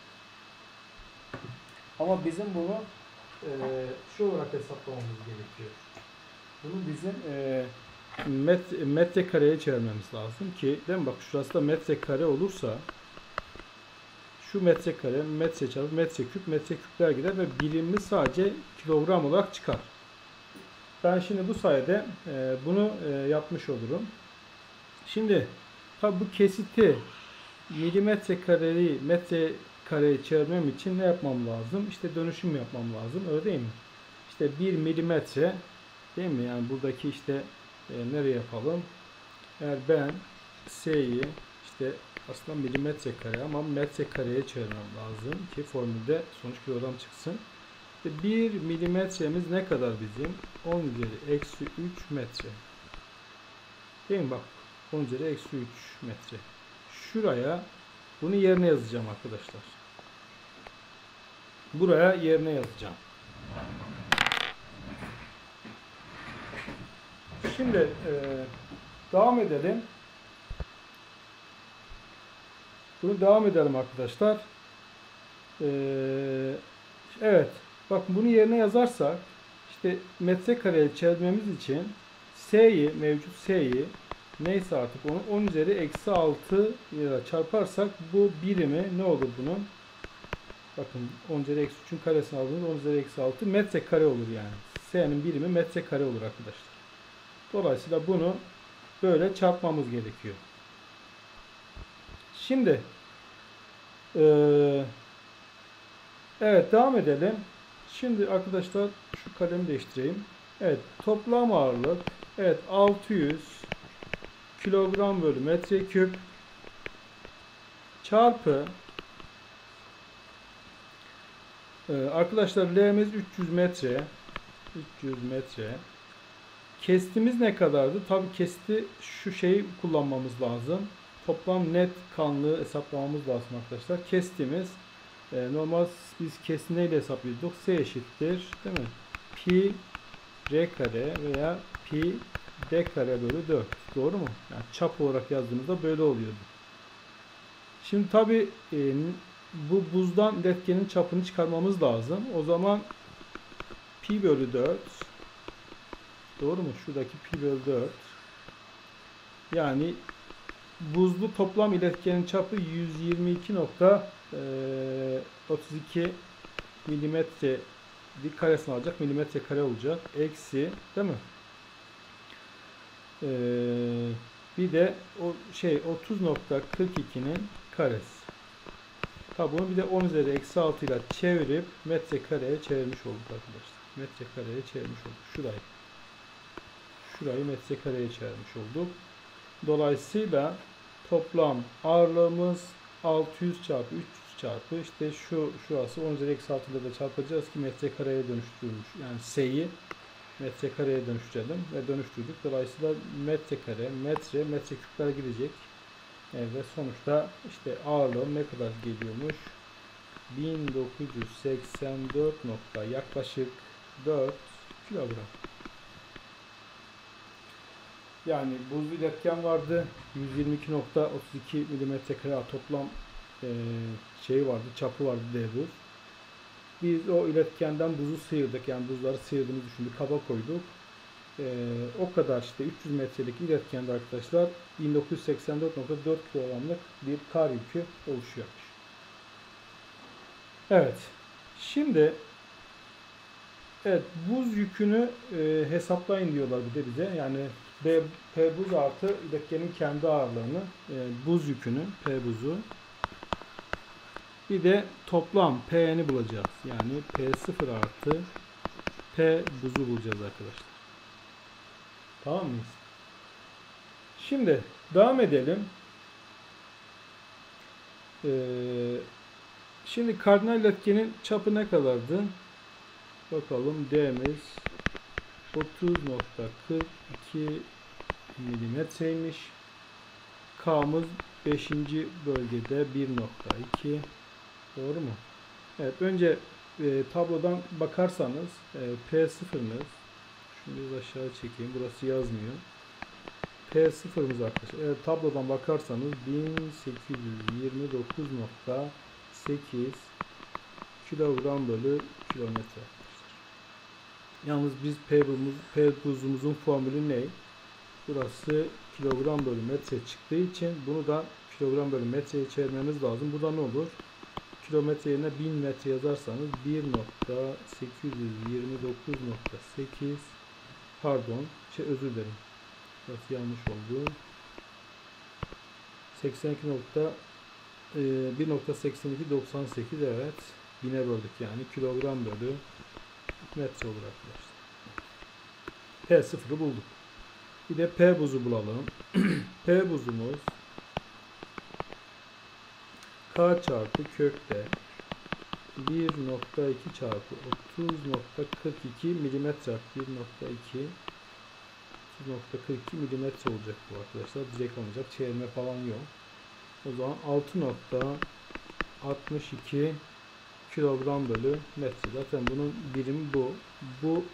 Ama bizim bunu e, şu olarak hesaplamamız gerekiyor. Bunu bizim e, met, metre kareye çevirmemiz lazım ki değil mi? Bak şurası da metre kare olursa şu metre kare metre çarpı metre küp metre küpler gider ve birimi sadece kilogram olarak çıkar. Ben şimdi bu sayede e, bunu e, yapmış olurum. Şimdi tabi bu kesiti milimetre kareyi metre kareye çevirmem için ne yapmam lazım? İşte dönüşüm yapmam lazım. Öyle değil mi? İşte bir milimetre değil mi? Yani buradaki işte e, nereye yapalım? Eğer ben S'yi işte aslında milimetre kare ama metre kareye çevirmem lazım ki formülde sonuç kilogram çıksın. bir milimetremiz ne kadar bizim? on üzeri eksi üç metre. Değil mi? Bak on üzeri eksi üç metre. Şuraya bunu yerine yazacağım arkadaşlar. Buraya yerine yazacağım. Şimdi e, devam edelim. Bunu devam edelim arkadaşlar. Ee, evet. Bak bunu yerine yazarsak işte metrekareye çevirmemiz için S'yi mevcut S'yi neyse artık onu on üzeri eksi altı ile çarparsak bu birimi ne olur bunun? Bakın on üzeri eksi üçün karesini aldığımız on üzeri eksi altı metrekare olur yani. S'nin birimi metrekare olur arkadaşlar. Dolayısıyla bunu böyle çarpmamız gerekiyor. Şimdi ee, evet devam edelim. Şimdi arkadaşlar şu kalemi değiştireyim. Evet toplam ağırlık evet altı yüz kilogram bölü metreküp çarpı ee, arkadaşlar L'miz üç yüz metre üç yüz metre kestimiz ne kadardı? Tabi kesti şu şeyi kullanmamız lazım. Toplam net kanlığı hesaplamamız lazım arkadaşlar. Kestimiz e, normal biz kesti neyle hesaplıyorduk? S eşittir değil mi? Pi R kare veya pi D kare bölü dört. Doğru mu? Yani çap olarak yazdığımızda böyle oluyordu. Şimdi tabi e, bu buzdan iletkenin çapını çıkarmamız lazım. O zaman pi bölü dört doğru mu? Şuradaki pi bölü dört yani buzlu toplam iletkenin çapı yüz yirmi iki nokta otuz iki milimetre bir karesini alacak. Milimetre kare olacak. Eksi değil mi? Ee, bir de o şey otuz nokta kırk ikinin karesi. Tabi bunu bir de on üzeri eksi altı ile çevirip metrekareye çevirmiş olduk arkadaşlar. Metrekareye çevirmiş olduk. Şurayı. Şurayı metrekareye çevirmiş olduk. Dolayısıyla toplam ağırlığımız altı yüz çarpı üç yüz çarpı işte şu şurası on üzeri eksi altı ile de çarpacağız ki metrekareye dönüştürülmüş. Yani S'yi metrekareye dönüştürelim ve dönüştürdük. Dolayısıyla metrekare, metre, metreküpler gidecek. Ve sonuçta işte ağırlığım ne kadar geliyormuş? bin dokuz yüz seksen dört nokta yaklaşık dört kilogram. Yani buzlu iletken vardı. yüz yirmi iki nokta otuz iki milimetre kare toplam e, şey vardı, çapı vardı D buz. Biz o iletkenden buzu sıyırdık. Yani buzları sıyırdığımızı düşündük. Kaba koyduk. Ee, o kadar işte üç yüz metrelik iletkende arkadaşlar bin dokuz yüz seksen dört nokta dört kilogramlık bir kar yükü oluşuyormuş. Evet. Şimdi evet buz yükünü e, hesaplayın diyorlar bir de bize. Yani B, P buz artı iletkenin kendi ağırlığını e, buz yükünü P buzu bir de toplam P'ni bulacağız. Yani P sıfır artı P buzu bulacağız arkadaşlar. Tamam mıyız? Şimdi devam edelim. Ee, şimdi kardinal iletkenin çapı ne kadardı? Bakalım D'miz otuz nokta kırk iki milimetreymiş. K'mız beşinci bölgede bir nokta iki. Doğru mu? Evet, önce e, tablodan bakarsanız e, P sıfır'ınız, şunu biraz aşağı çekeyim, burası yazmıyor. P sıfır'ımız arkadaşlar. Evet, tablodan bakarsanız bin sekiz yüz yirmi dokuz nokta sekiz kilogram bölü kilometre. Yalnız biz P buzumuz, P buzumuzun formülü ne? Burası kilogram bölü metre çıktığı için bunu da kilogram bölü metreye çevirmemiz lazım. Burada ne olur? Kilometre yerine bin metre yazarsanız bir nokta sekiz yüz yirmi dokuz nokta sekiz, pardon, şey özür dilerim. Burası yanlış oldu. seksen iki nokta bir nokta seksen iki doksan sekiz, evet. Bine böldük yani kilogram bölü metre olur arkadaşlar. P sıfır'ı bulduk. Bir de P buzu bulalım. P buzumuz K çarpı kökte bir nokta iki çarpı otuz nokta kırk iki milimetre, bir nokta iki otuz nokta kırk iki milimetre olacak bu arkadaşlar. Direkt olacak. Çevirme falan yok. O zaman altı nokta altmış iki kilogram bölü metre. Zaten bunun birimi bu. Bu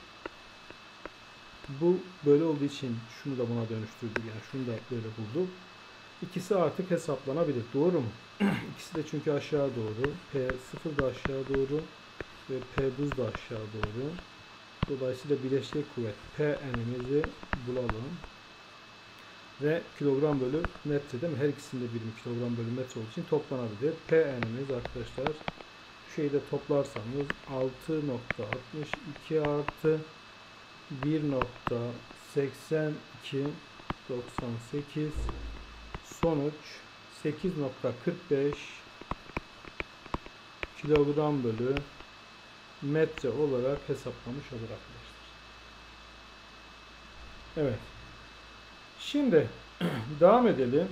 bu böyle olduğu için şunu da buna dönüştürdük. Yani şunu da böyle bulduk. İkisi artık hesaplanabilir. Doğru mu? İkisi de çünkü aşağı doğru. P sıfır da aşağı doğru ve P buz da aşağı doğru. Dolayısıyla bileşik kuvvet P n'imizi bulalım. Ve kilogram bölü metre değil mi? Her ikisinde birimi kilogram bölü metre olduğu için toplanabilir. P n'imiz arkadaşlar şu şeyi de toplarsanız altı nokta altmış iki artı bir nokta seksen iki doksan sekiz sonuç sekiz nokta kırk beş kilogram bölü metre olarak hesaplamış olur arkadaşlar. Evet. Şimdi devam edelim.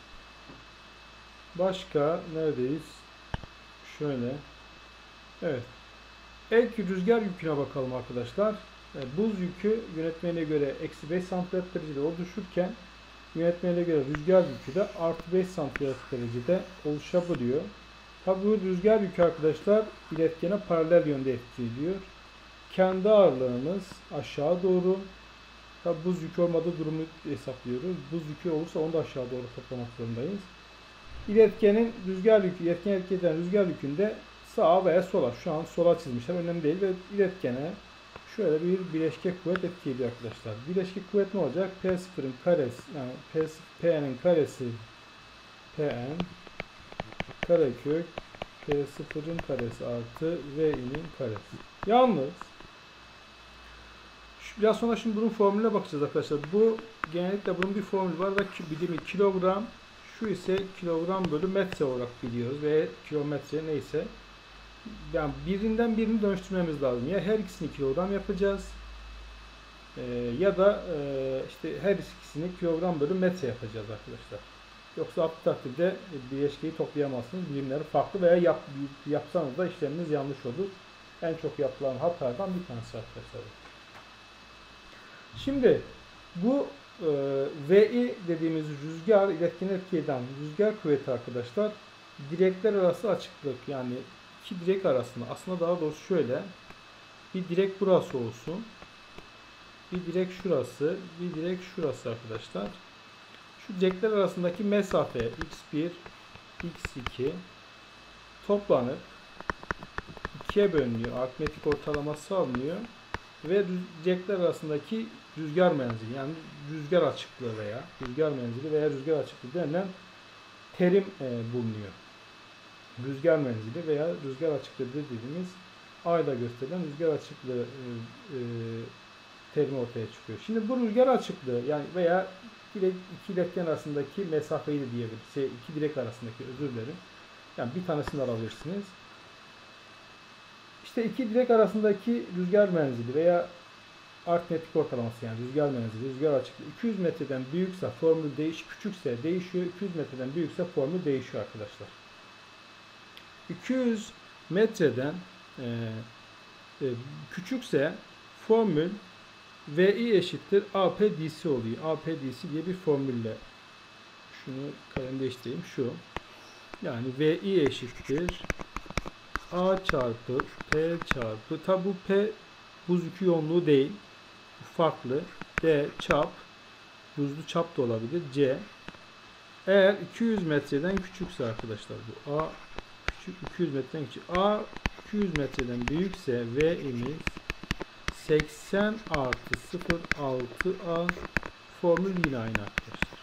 Başka neredeyiz? Şöyle. Evet. Ek rüzgar yüküne bakalım arkadaşlar. Buz yükü yönetmeliğe göre eksi beş santigrat derecede oluşurken yönetmeliğe göre rüzgar yükü de artı beş santigrat derecede oluşabiliyor. Tabi bu rüzgar yükü arkadaşlar iletkene paralel yönde etki ediyor. Kendi ağırlığımız aşağı doğru. Tabi buz yükü olmadığı durumu hesaplıyoruz. Buz yükü olursa onu da aşağı doğru toplamak zorundayız. İletkenin rüzgar yükü, iletken etki eden rüzgar yükünde sağa veya sola, şu an sola çizmişler, önemli değil ve iletkene şöyle bir bileşke kuvvet etki ediyor arkadaşlar. Bileşke kuvvet ne olacak? P sıfır'ın karesi, yani P, P'nin karesi Pn karekök P sıfır'ın karesi artı V'nin karesi. Yalnız biraz sonra şimdi bunun formülüne bakacağız arkadaşlar. Bu genellikle bunun bir formülü var ve birimi kilogram, şu ise kilogram bölü metre olarak biliyoruz ve kilometre neyse. Yani birinden birini dönüştürmemiz lazım. Ya her ikisini kilogram yapacağız e, ya da e, işte her ikisini kilogram bölü metre yapacağız arkadaşlar. Yoksa alt takdirde bileşkeyi toplayamazsınız. Birimleri farklı veya yap, yapsanız da işleminiz yanlış olur. En çok yapılan hatalardan bir tanesi arkadaşlar. Şimdi bu e, V'i dediğimiz rüzgar iletken etki eden rüzgar kuvveti arkadaşlar direkler arası açıklık, yani iki direk arasında, aslında daha doğrusu şöyle bir direk burası olsun, bir direk şurası, bir direk şurası arkadaşlar. Şu direkler arasındaki mesafe x bir, x iki toplanıp ikiye bölünüyor. Aritmetik ortalaması alınıyor ve direkler arasındaki rüzgar menzili, yani rüzgar açıklığı veya rüzgar menzili veya rüzgar açıklığı denilen terim e, bulunuyor. Rüzgar menzili veya rüzgar açıklığı dediğimiz ayda gösterilen rüzgar açıklığı e, e, terimi ortaya çıkıyor. Şimdi bu rüzgar açıklığı yani veya iki iletken arasındaki mesafeyi de diyebiliriz. Şey, iki direk arasındaki, özür dilerim. Yani bir tanesini alabilirsiniz. İşte iki direk arasındaki rüzgar menzili veya aritmetik ortalaması, yani rüzgar menzili, rüzgar açıklığı iki yüz metreden büyükse formül değiş, küçükse değişiyor. iki yüz metreden büyükse formül değişiyor arkadaşlar. iki yüz metreden e, e, küçükse formül V I eşittir A P D C oluyor. A P D C diye bir formülle, şunu kalem değiştireyim, şu. Yani V I eşittir A çarpı P çarpı, tabi bu P buz yükü yoğunluğu değil, bu farklı. D çap, buzlu çap da olabilir. C, eğer iki yüz metreden küçükse arkadaşlar, bu A küçük, iki yüz metreden küçük. A iki yüz metreden büyükse V imiz seksen artı sıfır virgül altı A, formül yine aynı arkadaşlar.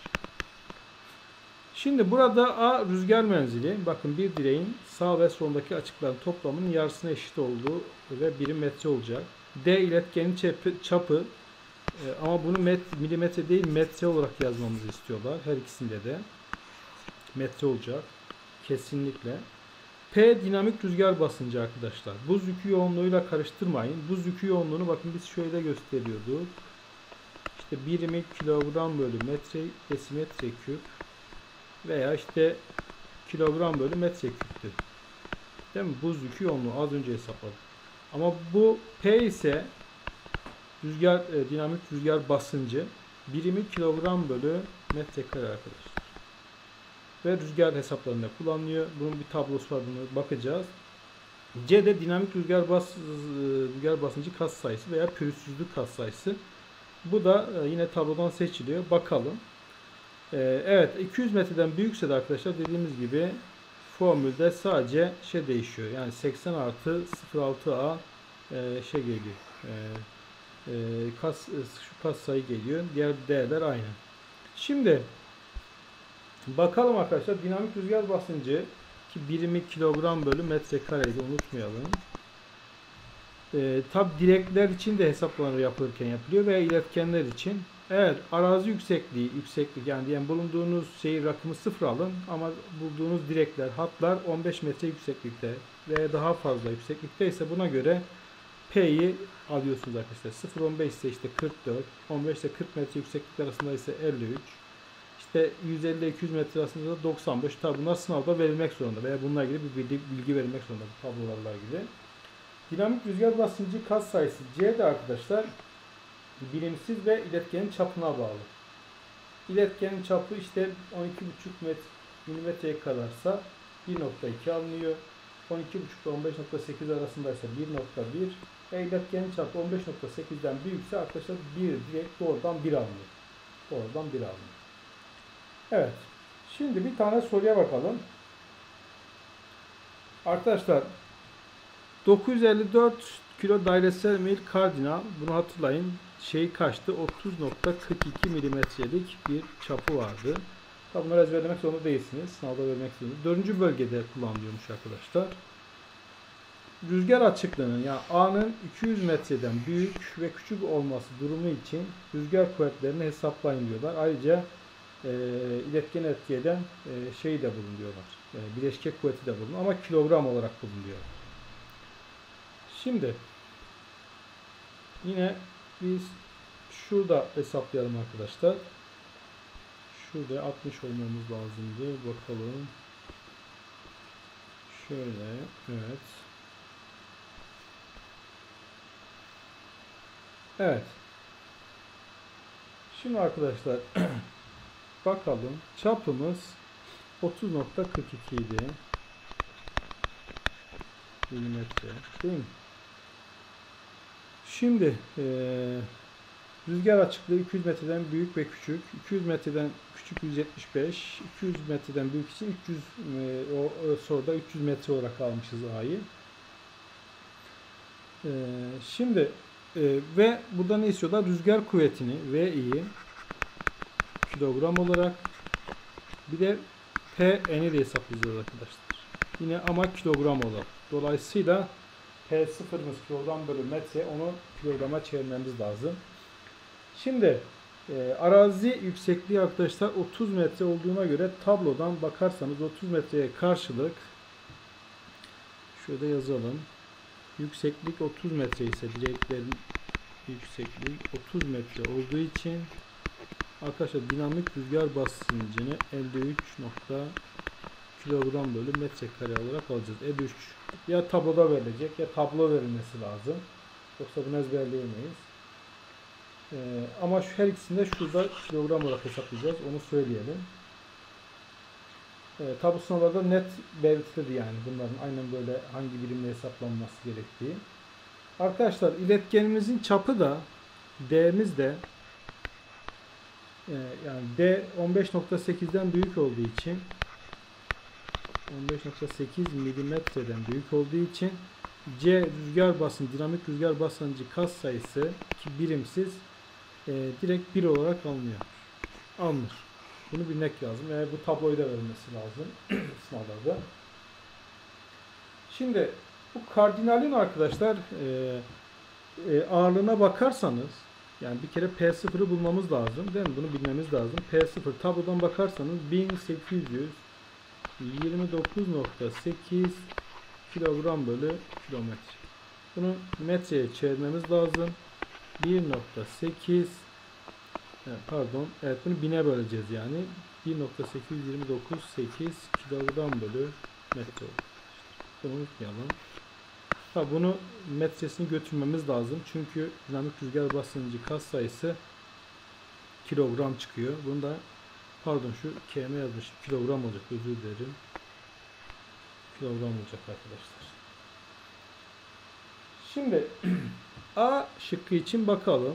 Şimdi burada A rüzgar menzili. Bakın bir direğin sağ ve soldaki açıkların toplamının yarısına eşit olduğu ve birim metre olacak. D iletkenin çapı, çapı e, ama bunu met, milimetre değil metre olarak yazmamızı istiyorlar. Her ikisinde de metre olacak. Kesinlikle. P dinamik rüzgar basıncı arkadaşlar. Buz yükü yoğunluğuyla karıştırmayın. Buz yükü yoğunluğunu bakın biz şöyle gösteriyorduk. İşte birimi kilogram bölü metre desimetre küp veya işte kilogram bölü metre küptü. Değil mi? Buz yükü yoğunluğu az önce hesapladık. Ama bu P ise rüzgar e, dinamik rüzgar basıncı, birimi kilogram bölü metrekare arkadaşlar. Ve rüzgar hesaplarında kullanılıyor. Bunun bir tablosu var, buna bakacağız. C de dinamik rüzgar, bas, rüzgar basıncı katsayısı veya pürüzsüzlük katsayısı. Bu da yine tablodan seçiliyor. Bakalım. Ee, evet, iki yüz metreden büyükse de arkadaşlar dediğimiz gibi formülde sadece şey değişiyor. Yani seksen artı sıfır virgül altı A e, şey geliyor. E, e, kas, şu katsayı geliyor. Diğer değerler aynı. Şimdi bakalım arkadaşlar, dinamik rüzgar basıncı ki birimi kilogram bölü metrekareydi, unutmayalım. Ee, tabi direkler için de hesaplamalar yapılırken yapılıyor veya iletkenler için. Evet, arazi yüksekliği, yükseklik yani diyelim bulunduğunuz şehir rakımı sıfır alın ama bulduğunuz direkler, hatlar on beş metre yükseklikte veya daha fazla yükseklikte ise buna göre P'yi alıyorsunuz arkadaşlar. sıfır virgül on beş ise işte kırk dört, on beş ile kırk metre yükseklik arasında ise elli üç. İşte yüz elli ile iki yüz metre arasında da doksan beş. Tabi bunlar sınavda verilmek zorunda veya bununla ilgili bir bilgi, bilgi verilmek zorunda bu tablolarla ilgili. Dinamik rüzgar basıncı katsayısı C de arkadaşlar birimsiz ve iletkenin çapına bağlı. İletkenin çapı işte on iki buçuk milimetreye kadarsa bir nokta iki alınıyor. on iki buçuk ile on beş nokta sekiz arasındaysa bir nokta bir ve iletkenin çapı on beş nokta sekizden büyükse arkadaşlar bir direkt doğrudan bir alınıyor. Doğrudan bir alınıyor. Evet. Şimdi bir tane soruya bakalım. Arkadaşlar dokuz yüz elli dört kilo dairesel mil kardinal, bunu hatırlayın, şey kaçtı? otuz nokta kırk iki milimetrelik bir çapı vardı. Tabi bunları ezberlemek zorunda değilsiniz. Sınavda vermek zorunda. Dördüncü bölgede kullanılıyormuş arkadaşlar. Rüzgar açıklığının yani A'nın iki yüz metreden büyük ve küçük olması durumu için rüzgar kuvvetlerini hesaplayın diyorlar. Ayrıca e, iletken etkeden e, şey de bulunuyorlar. E, bileşke kuvveti de bulunuyor ama kilogram olarak bulunuyor. Şimdi yine biz şurada hesaplayalım arkadaşlar. Şurada altmış olmamız lazımdı. Bakalım. Şöyle, evet. Evet. Şimdi arkadaşlar bakalım. Çapımız otuz nokta kırk iki idi. Milimetre. Değil mi? Şimdi ee, Rüzgar açıklığı iki yüz metreden büyük ve küçük. iki yüz metreden küçük yüz yetmiş beş. iki yüz metreden büyük için üç yüz, e, o, o soruda üç yüz metre olarak almışız A'yı. E, şimdi e, ve burada ne istiyorlar? Rüzgar kuvvetini V'yi kilogram olarak, bir de P N'i de hesaplayacağız arkadaşlar. Yine ama kilogram olarak. Dolayısıyla P sıfırımız kilogram bölü metre, onu kilograma çevirmemiz lazım. Şimdi e, arazi yüksekliği arkadaşlar otuz metre olduğuna göre tablodan bakarsanız otuz metreye karşılık şöyle yazalım. Yükseklik otuz metre ise direklerin yüksekliği otuz metre olduğu için arkadaşlar dinamik rüzgar basıncını elli üç nokta kilogram bölü metrekare olarak alacağız. elli üç ya tabloda verilecek ya tablo verilmesi lazım. Yoksa bunu ezberleyemeyiz. Ee, ama şu her ikisini de şurada kilogram olarak hesaplayacağız. Onu söyleyelim. Ee, tabu sınavlarda net belirtilir yani bunların aynen böyle hangi birimle hesaplanması gerektiği. Arkadaşlar iletkenimizin çapı da D'miz de e, yani D on beş nokta sekizden büyük olduğu için on beş nokta sekiz milimetreden büyük olduğu için C rüzgar basıncı, dinamik rüzgar basıncı kas sayısı ki birimsiz e, direkt bir olarak alınıyor. Alınır. Bunu bilmek lazım. Eğer bu tabloyu da verilmesi lazım sınavlarda. Şimdi bu kardinalin arkadaşlar e, e, ağırlığına bakarsanız yani bir kere P sıfırı bulmamız lazım. Değil mi? Bunu bilmemiz lazım. P sıfır tablodan bakarsanız bin sekiz yüz yirmi dokuz nokta sekiz kilogram bölü kilometre. Bunu metreye çevirmemiz lazım. bir nokta sekiz pardon evet bunu bine böleceğiz yani bir nokta sekiz yüz yirmi dokuz nokta sekiz kilogram bölü metre olur. Bunu unutmayalım. Ha, bunu metresini götürmemiz lazım çünkü dinamik rüzgar basıncı kas sayısı kilogram çıkıyor. Bunu da pardon şu km yazmış, kilogram olacak, özür dilerim. Kilogram olacak arkadaşlar. Şimdi A şıkkı için bakalım.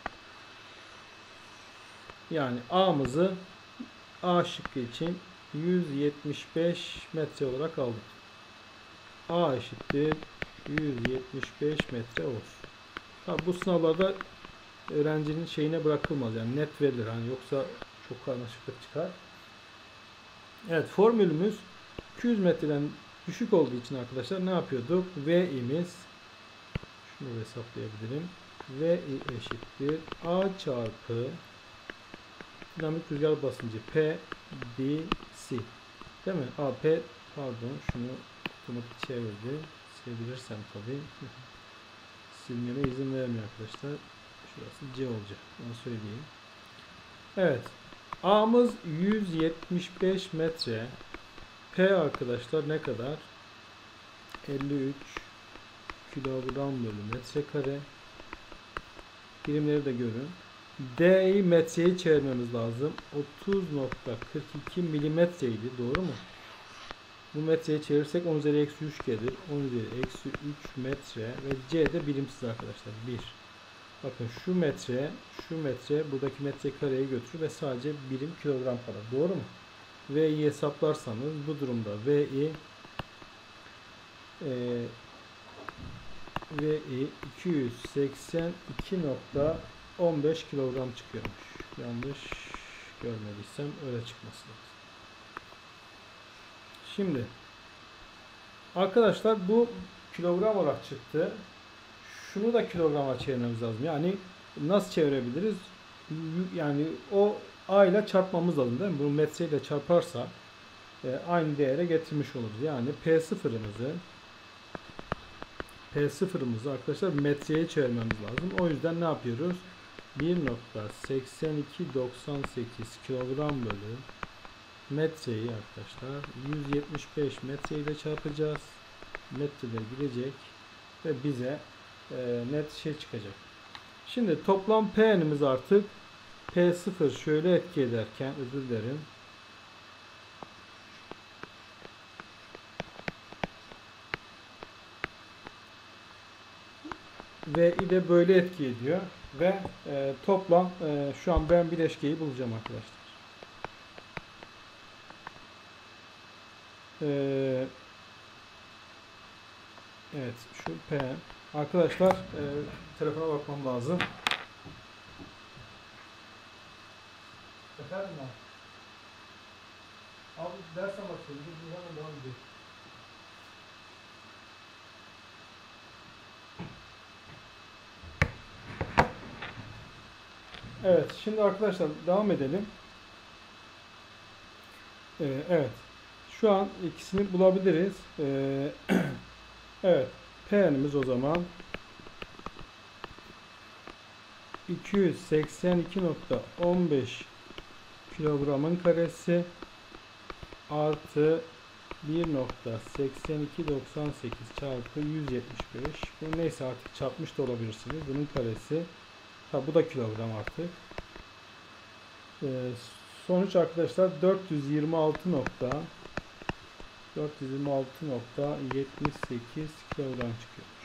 Yani A'mızı A şıkkı için yüz yetmiş beş metre olarak aldık. A eşittir yüz yetmiş beş metre olsun. Tabi bu sınavlarda öğrencinin şeyine bırakılmaz. Yani net verilir. Hani yoksa çok karmaşıklık çıkar. Evet, formülümüz iki yüz metreden düşük olduğu için arkadaşlar ne yapıyorduk? V'imiz şunu hesaplayabilirim. V eşittir A çarpı dinamik rüzgar basıncı P dc. Değil mi? A P pardon şunu otomatik çevirdi. Silebilirsem tabii. Silmeme izin vermiyor arkadaşlar. Şurası C olacak. Onu söyleyeyim. Evet. A'mız yüz yetmiş beş metre. P arkadaşlar ne kadar? elli üç kilogram bölü metrekare. Birimleri de görün. D'yi metreye çevirmemiz lazım. otuz nokta kırk iki milimetreydi. Doğru mu? Bu metreye çevirirsek on üzeri eksi üç gelir. on üzeri eksi üç metre ve C de birimsiz arkadaşlar. bir. Bakın şu metre, şu metre buradaki metrekareyi götürür ve sadece birim kilogram kalır. Doğru mu? V'yi hesaplarsanız bu durumda V'yi e, V'yi iki yüz seksen iki nokta on beş kilogram çıkıyormuş. Yanlış görmediysem öyle çıkması lazım. Şimdi arkadaşlar bu kilogram olarak çıktı. Şunu da kilograma çevirmemiz lazım. Yani nasıl çevirebiliriz? Yani o A ile çarpmamız lazım değil mi? Bunu metre ile çarparsa e, aynı değere getirmiş oluruz. Yani P sıfırımızı P sıfırımızı arkadaşlar metreye çevirmemiz lazım. O yüzden ne yapıyoruz? bir nokta seksen iki doksan sekiz kilogram bölü metreyi arkadaşlar yüz yetmiş beş metre ile çarpacağız. Metreler gidecek ve bize e, net şey çıkacak. Şimdi toplam P'nimiz artık P sıfır şöyle etki ederken özür dilerim. V V'yi de böyle etki ediyor. Ve e, toplam e, şu an ben bileşkeyi bulacağım arkadaşlar. E, evet şu P. Arkadaşlar e, telefona bakmam lazım. Efendim abi? Abi ders anlatıyordu. Biz hemen devam edelim. Evet, şimdi arkadaşlar devam edelim. Ee, evet, şu an ikisini bulabiliriz. Ee, evet, P'nimiz o zaman iki yüz seksen iki nokta on beş kilogramın karesi artı bir nokta seksen iki doksan sekiz çarpı yüz yetmiş beş. Bu neyse artık çarpmış da olabilirsiniz. Bunun karesi. Tabi bu da kilogram artık. Ee, sonuç arkadaşlar dört yüz yirmi altı nokta yetmiş sekiz kilogram çıkıyormuş.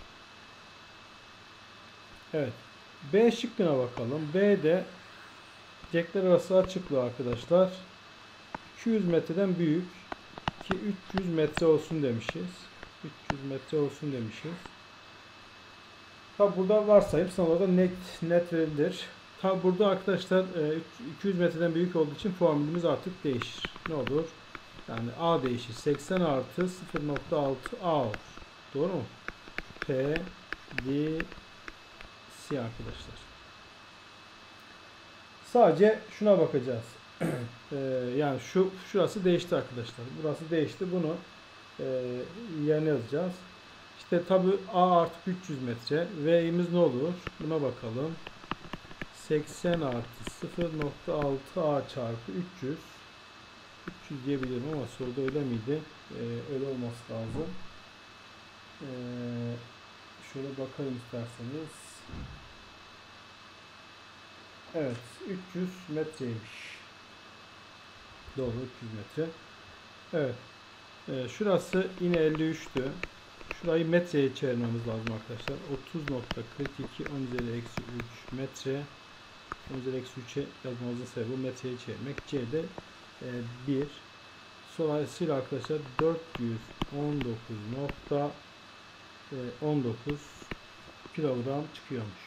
Evet. B şıkkına bakalım. B'de cekler arası açıklığı arkadaşlar iki yüz metreden büyük ki üç yüz metre olsun demişiz. üç yüz metre olsun demişiz. Tabi burada varsayıp sonra da net netlenir. Tabi burada arkadaşlar iki yüz metreden büyük olduğu için formülümüz artık değişir. Ne olur? Yani A değişir. seksen artı sıfır nokta altı A olur. Doğru mu? P, D, C arkadaşlar. Sadece şuna bakacağız. ee, yani şu şurası değişti arkadaşlar. Burası değişti. Bunu e, yerine yazacağız. İşte tabi A artık üç yüz metre. V'imiz ne olur? Buna bakalım. seksen artı sıfır nokta altı A çarpı üç yüz. üç yüz diyebilirim ama soruda öyle miydi? Ee, öyle olması lazım. Ee, şöyle bakalım isterseniz. Evet. üç yüz metreymiş. Doğru. üç yüz metre. Evet. Ee, şurası yine elli üçtü. Şurayı metreye çevirmemiz lazım arkadaşlar. otuz nokta kırk iki on üzeri eksi üç metre. on üzeri eksi üçe yazmamızın sebebi bu metreye çevirmek. C'de e, bir. Dolayısıyla arkadaşlar dört yüz on dokuz nokta on dokuz kilogram çıkıyormuş.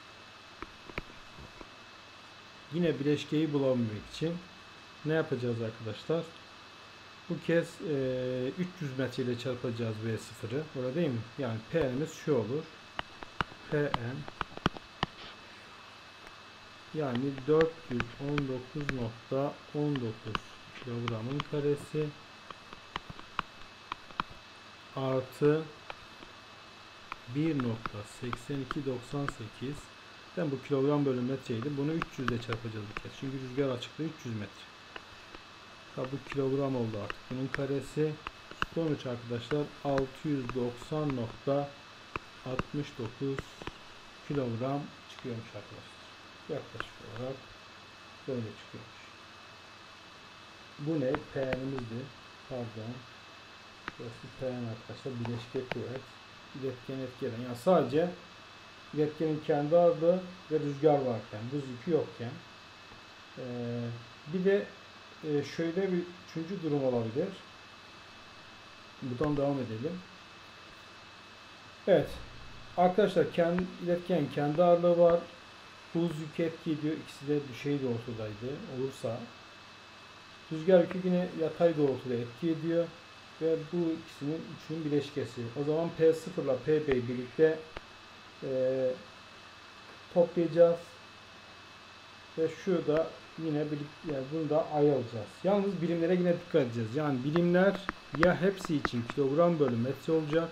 Yine bileşkeyi bulabilmek için ne yapacağız arkadaşlar? Bu kez e, üç yüz metre ile çarpacağız V sıfırı. Öyle değil mi? Yani P'miz şu olur. Pn yani dört yüz on dokuz nokta on dokuz kilogramın karesi artı bir nokta seksen iki doksan sekiz. Ben bu kilogram bölü metreydi. Bunu üç yüz ile çarpacağız bir kez. Çünkü rüzgar açıklığı üç yüz metre. Tabi bu kilogram oldu artık. Bunun karesi sonuç arkadaşlar altı yüz doksan nokta altmış dokuz kilogram çıkıyormuş arkadaşlar. Yaklaşık olarak böyle çıkıyormuş. Bu ne? P'nimizdi. Pardon. Burası P'n arkadaşlar. Bileşke kuvvet. İletken etkilenen. Yani sadece iletkenin kendi ağırlığı ve rüzgar varken, buz yükü yokken. Ee, bir de e, şöyle bir üçüncü durum olabilir. Buradan devam edelim. Evet. Arkadaşlar kendi iletken kendi ağırlığı var. Buz yükü etki ediyor. İkisi de düşey doğrultudaydı. Olursa rüzgar yükü yine yatay doğrultuda etki ediyor. Ve bu ikisinin üçünün bileşkesi. O zaman P sıfır ile P B'yi birlikte e, toplayacağız. Ve şurada yine bir, yani bunu da ay alacağız. Yalnız birimlere yine dikkat edeceğiz. Yani birimler ya hepsi için kilogram bölü metre olacak.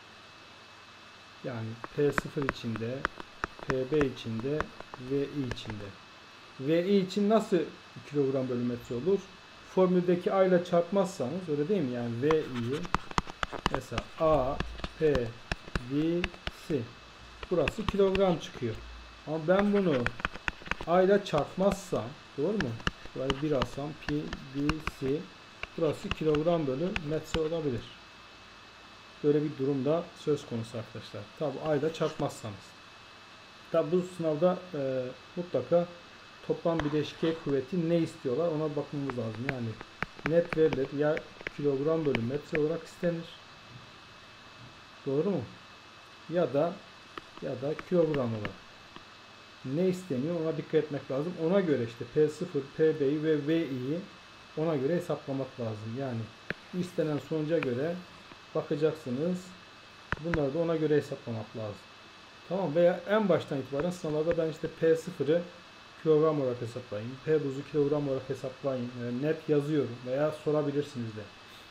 Yani P sıfır içinde, P B içinde, V I içinde. V I için nasıl kilogram bölü metre olur? Formüldeki A ile çarpmazsanız öyle değil mi? Yani V I'yi mesela A, P, D, C. Burası kilogram çıkıyor. Ama ben bunu A ile çarpmazsam, doğru mu? Burayı bir alsam P, D, C. Burası kilogram bölü metre olabilir. Böyle bir durumda söz konusu arkadaşlar. Tabi ayda çarpmazsanız. Tabi bu sınavda e, mutlaka toplam bileşke kuvveti ne istiyorlar ona bakmamız lazım. Yani net verilir ya kilogram bölü metre olarak istenir. Doğru mu? Ya da ya da kilogram olarak. Ne isteniyor ona dikkat etmek lazım. Ona göre işte P sıfır, P B'yi ve V'yi ona göre hesaplamak lazım. Yani istenen sonuca göre bakacaksınız. Bunları da ona göre hesaplamak lazım. Tamam, veya en baştan itibaren sınavlarda ben işte P sıfırı kilogram olarak hesaplayın. P buzu kilogram olarak hesaplayın. Yani net yazıyorum veya sorabilirsiniz de.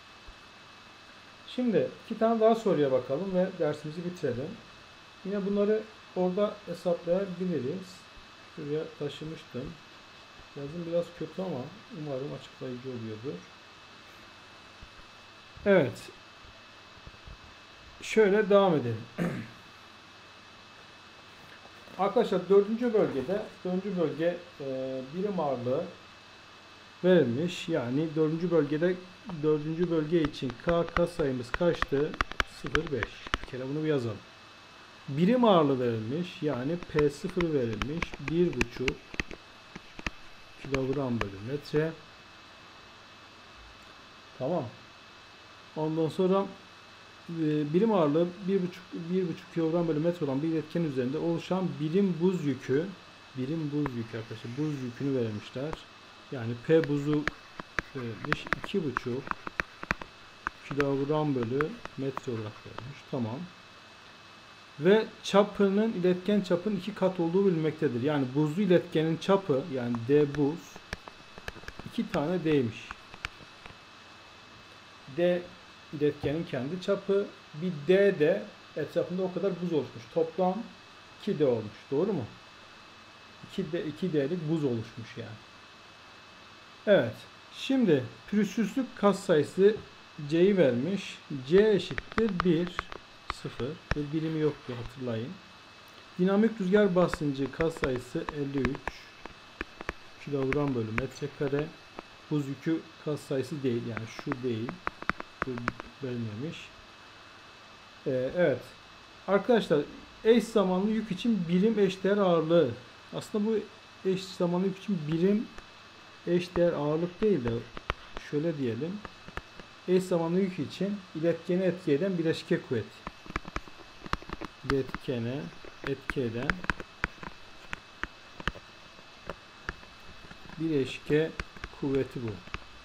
Şimdi iki tane daha soruya bakalım ve dersimizi bitirelim. Yine bunları orada hesaplayabiliriz. Şuraya taşımıştım. Yazım biraz kötü ama umarım açıklayıcı oluyordur. Evet. Şöyle devam edelim. Arkadaşlar dördüncü bölgede dördüncü bölge e, birim ağırlığı verilmiş. Yani dördüncü bölgede dördüncü bölge için K katsayımız kaçtı? sıfır virgül beş. Bir kere bunu bir yazalım. Birim ağırlığı verilmiş. Yani P sıfır verilmiş. bir buçuk kilogram bölü metre. Tamam. Ondan sonra e, birim ağırlığı bir buçuk bir buçuk kilogram bölü metre olan bir iletken üzerinde oluşan birim buz yükü birim buz yükü arkadaşlar buz yükünü vermişler. Yani P buzu verilmiş. iki buçuk kilogram bölü metre olarak verilmiş. Tamam. Ve çapının iletken çapın iki kat olduğu bilinmektedir. Yani buzlu iletkenin çapı yani D buz iki tane D'ymiş. D iletkenin kendi çapı, bir D de etrafında o kadar buz oluşmuş. Toplam iki D olmuş. Doğru mu? iki D, iki D'lik buz oluşmuş yani. Evet. Şimdi pürüzsüzlük katsayısı C'yi vermiş. C eşittir bir, sıfır. Bir birimi yoktu hatırlayın. Dinamik rüzgar basıncı katsayısı elli üç kilogram bölü metrekare. Buz yükü katsayısı değil yani şu değil. Bu verilmemiş. Ee, evet. Arkadaşlar eş zamanlı yük için birim eşdeğer ağırlığı. Aslında bu eş zamanlı yük için birim eşdeğer ağırlık değil de şöyle diyelim. Eş zamanlı yük için iletkeni etki eden bileşke kuvvet. İletkene etki eden bileşke kuvveti bu.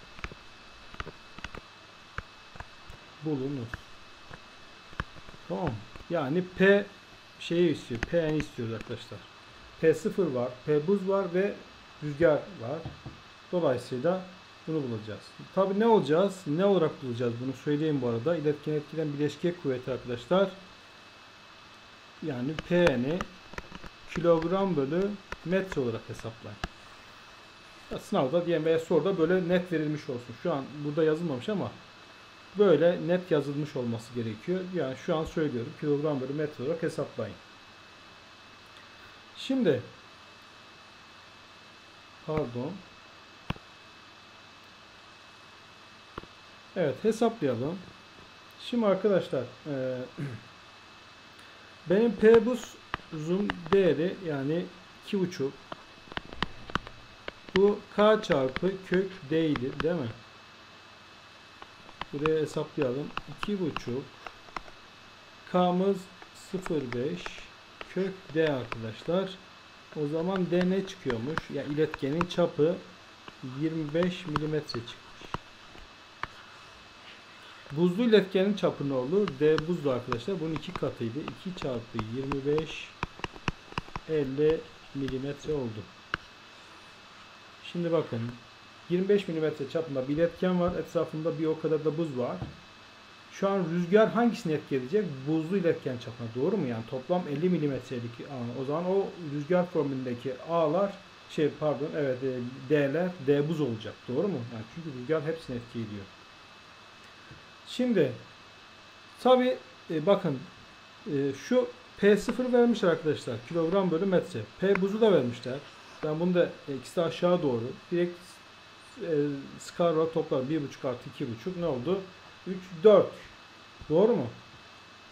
Bulunur. Tamam. Yani P şeyi istiyor. P'ni istiyoruz arkadaşlar. P sıfır var. P buz var ve rüzgar var. Dolayısıyla bunu bulacağız. Tabi ne olacağız? Ne olarak bulacağız? Bunu söyleyeyim bu arada. İletken etkilen bileşke kuvveti arkadaşlar. Yani P'ni kilogram bölü metre olarak hesaplayın. Ya sınavda diyelim veya soruda böyle net verilmiş olsun. Şu an burada yazılmamış ama böyle net yazılmış olması gerekiyor. Yani şu an söylüyorum. Kilogram bölü metre olarak hesaplayın. Şimdi pardon. Evet hesaplayalım. Şimdi arkadaşlar e, benim P buzun değeri yani iki buçuk. Bu K çarpı kök D'ydi değil mi? Buraya hesaplayalım. iki buçuk K'mız sıfır virgül beş kök D arkadaşlar. O zaman D ne çıkıyormuş? Ya yani iletkenin çapı yirmi beş milimetre çıkmış. Buzlu iletkenin çapı ne olur? D buzlu arkadaşlar. Bunun iki katıydı. iki çarpı yirmi beş elli milimetre oldu. Şimdi bakın. yirmi beş milimetre çapında bir iletken var. Etrafında bir o kadar da buz var. Şu an rüzgar hangisini etki edecek? Buzlu iletken çapına. Doğru mu? Yani toplam elli milimetrelik ağ. O zaman o rüzgar formülündeki ağlar şey pardon evet D'ler D buz olacak. Doğru mu? Yani çünkü rüzgar hepsini etki ediyor. Şimdi tabi e, bakın e, şu P sıfır vermişler arkadaşlar. Kilogram bölü metre. P buzu da vermişler. Ben bunu da e, ikisi aşağı doğru direkt e, skala olarak toplar. bir buçuk artı iki buçuk ne oldu? üç, dört. Doğru mu?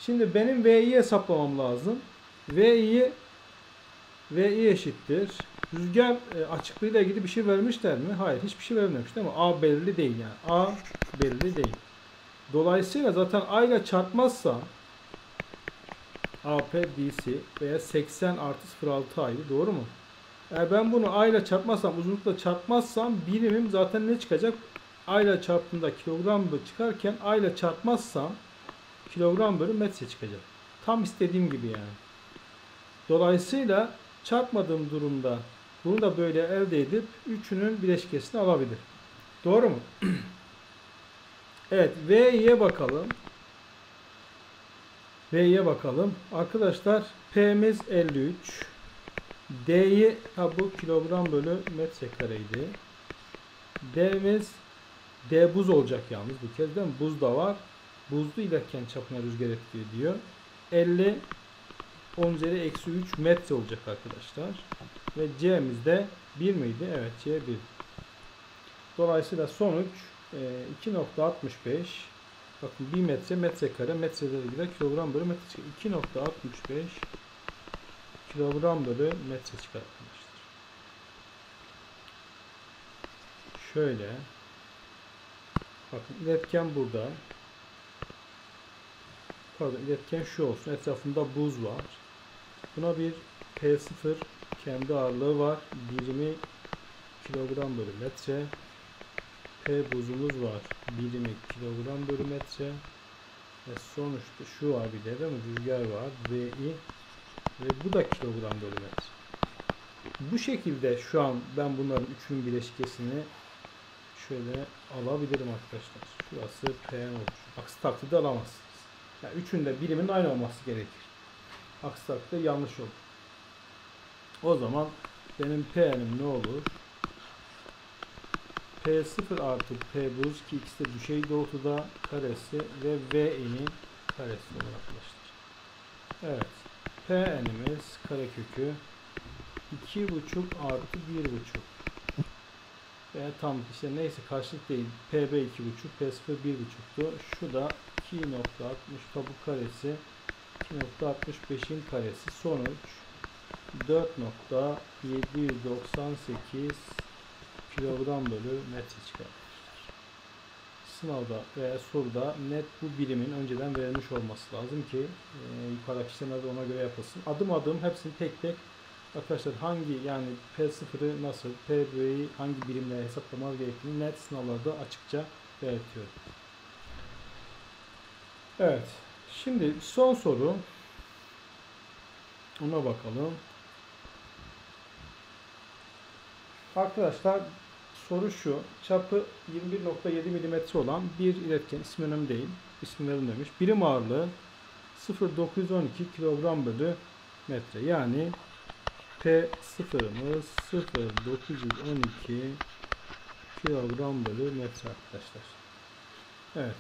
Şimdi benim V'yi hesaplamam lazım. V'yi V'yi eşittir. Rüzgar e, açıklığıyla ilgili bir şey vermişler mi? Hayır, hiçbir şey vermemiş değil mi? A belirli değil yani. A belirli değil. Dolayısıyla zaten A ile çarpmazsa A P D C veya seksen artı sıfır virgül altı A'ydı. Doğru mu? Eğer ben bunu A ile çarpmazsam, uzunlukla çarpmazsam birimim zaten ne çıkacak? A ile çarptığımda kilogram bölü çıkarken A ile çarpmazsam kilogram bölü metre çıkacak. Tam istediğim gibi yani. Dolayısıyla çarpmadığım durumda bunu da böyle elde edip üçünün bileşkesini alabilir. Doğru mu? Evet, V'ye bakalım. V'ye bakalım. Arkadaşlar P'miz elli üç. D'yi, ha bu kilogram bölü metrekareydi. D'miz D buz olacak yalnız bu kez değil mi? Buz da var. Buzlu ilerken çapına rüzgar etkiyor diyor. elli on üzeri eksi üç metre olacak arkadaşlar. Ve C'miz de bir miydi? Evet, C bir. Dolayısıyla sonuç iki nokta altmış beş. Bakın bir metre metrekare, metreleri gider kilogram bölü metre çıkar. iki nokta altmış beş kilogram bölü metre çıkar arkadaşlar. Şöyle. Bakın iletken burada. Pardon, iletken şu olsun. Etrafında buz var. Buna bir P sıfır kendi ağırlığı var. Birimi kilogram bölü metre. P buzumuz var. Birimi kilogram bölü metre. Ve sonuçta şu var bir de değil mi? Rüzgar var. V'i. Ve bu da kilogram bölü metre. Bu şekilde şu an ben bunların üçünün bileşkesini şöyle alabilirim arkadaşlar. Şurası P olur. Aksi takdirde alamazsınız. Yani üçün de birimin aynı olması gerekir. Aksi takdirde yanlış olur. O zaman benim P'nim ne olur? P sıfır artı P buz ki ikisi de düşey doğrultuda karesi ve V'nin karesi olur arkadaşlar. Evet. P'nimiz karekökü iki buçuk artı bir buçuk. Veya tam işte neyse karşılık değil. P B iki buçuk, P sıfır bir buçuktu. Şu da iki nokta altmış kabuk karesi, iki nokta altmış beşin karesi. Sonuç dört nokta yedi yüz doksan sekiz kilogram bölü metre çıkar. Sınavda veya soruda net bu birimin önceden verilmiş olması lazım ki e, yukarıdaki işlemler de ona göre yapılsın. Adım adım hepsini tek tek arkadaşlar hangi yani P sıfırı nasıl, P B'yi hangi birimle hesaplamamız gerektiğini net sınavlarda açıkça belirtiyorum. Evet. Şimdi son soru. Ona bakalım. Arkadaşlar soru şu. Çapı yirmi bir nokta yedi milimetre olan bir iletken, ismi önemli değil. İsmi verilmemiş. Birim ağırlığı sıfır nokta dokuz yüz on iki kilogram bölü metre. Yani P sıfırımız sıfır nokta dokuz yüz on iki kilogram bölü metre arkadaşlar. Evet.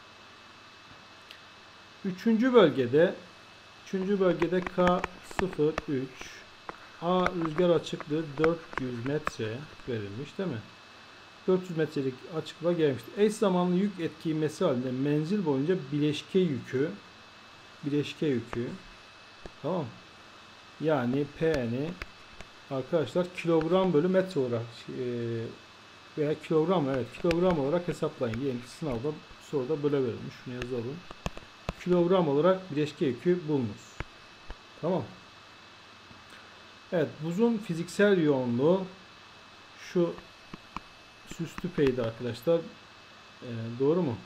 Üçüncü bölgede Üçüncü bölgede K sıfır üç A rüzgar açıklığı dört yüz metre verilmiş değil mi? dört yüz metrelik açıklığa gelmiştir. Eş zamanlı yük etki ivmesi halinde menzil boyunca bileşke yükü bileşke yükü tamam. Yani P'ni arkadaşlar kilogram bölü metre olarak veya kilogram evet kilogram olarak hesaplayın. Diyelim ki sınavda soruda böyle verilmiş. Şunu yazalım. Kilogram olarak bileşke yükü bulunuz. Tamam. Evet, buzun fiziksel yoğunluğu şu süslü P'ydi arkadaşlar. Ee, doğru mu?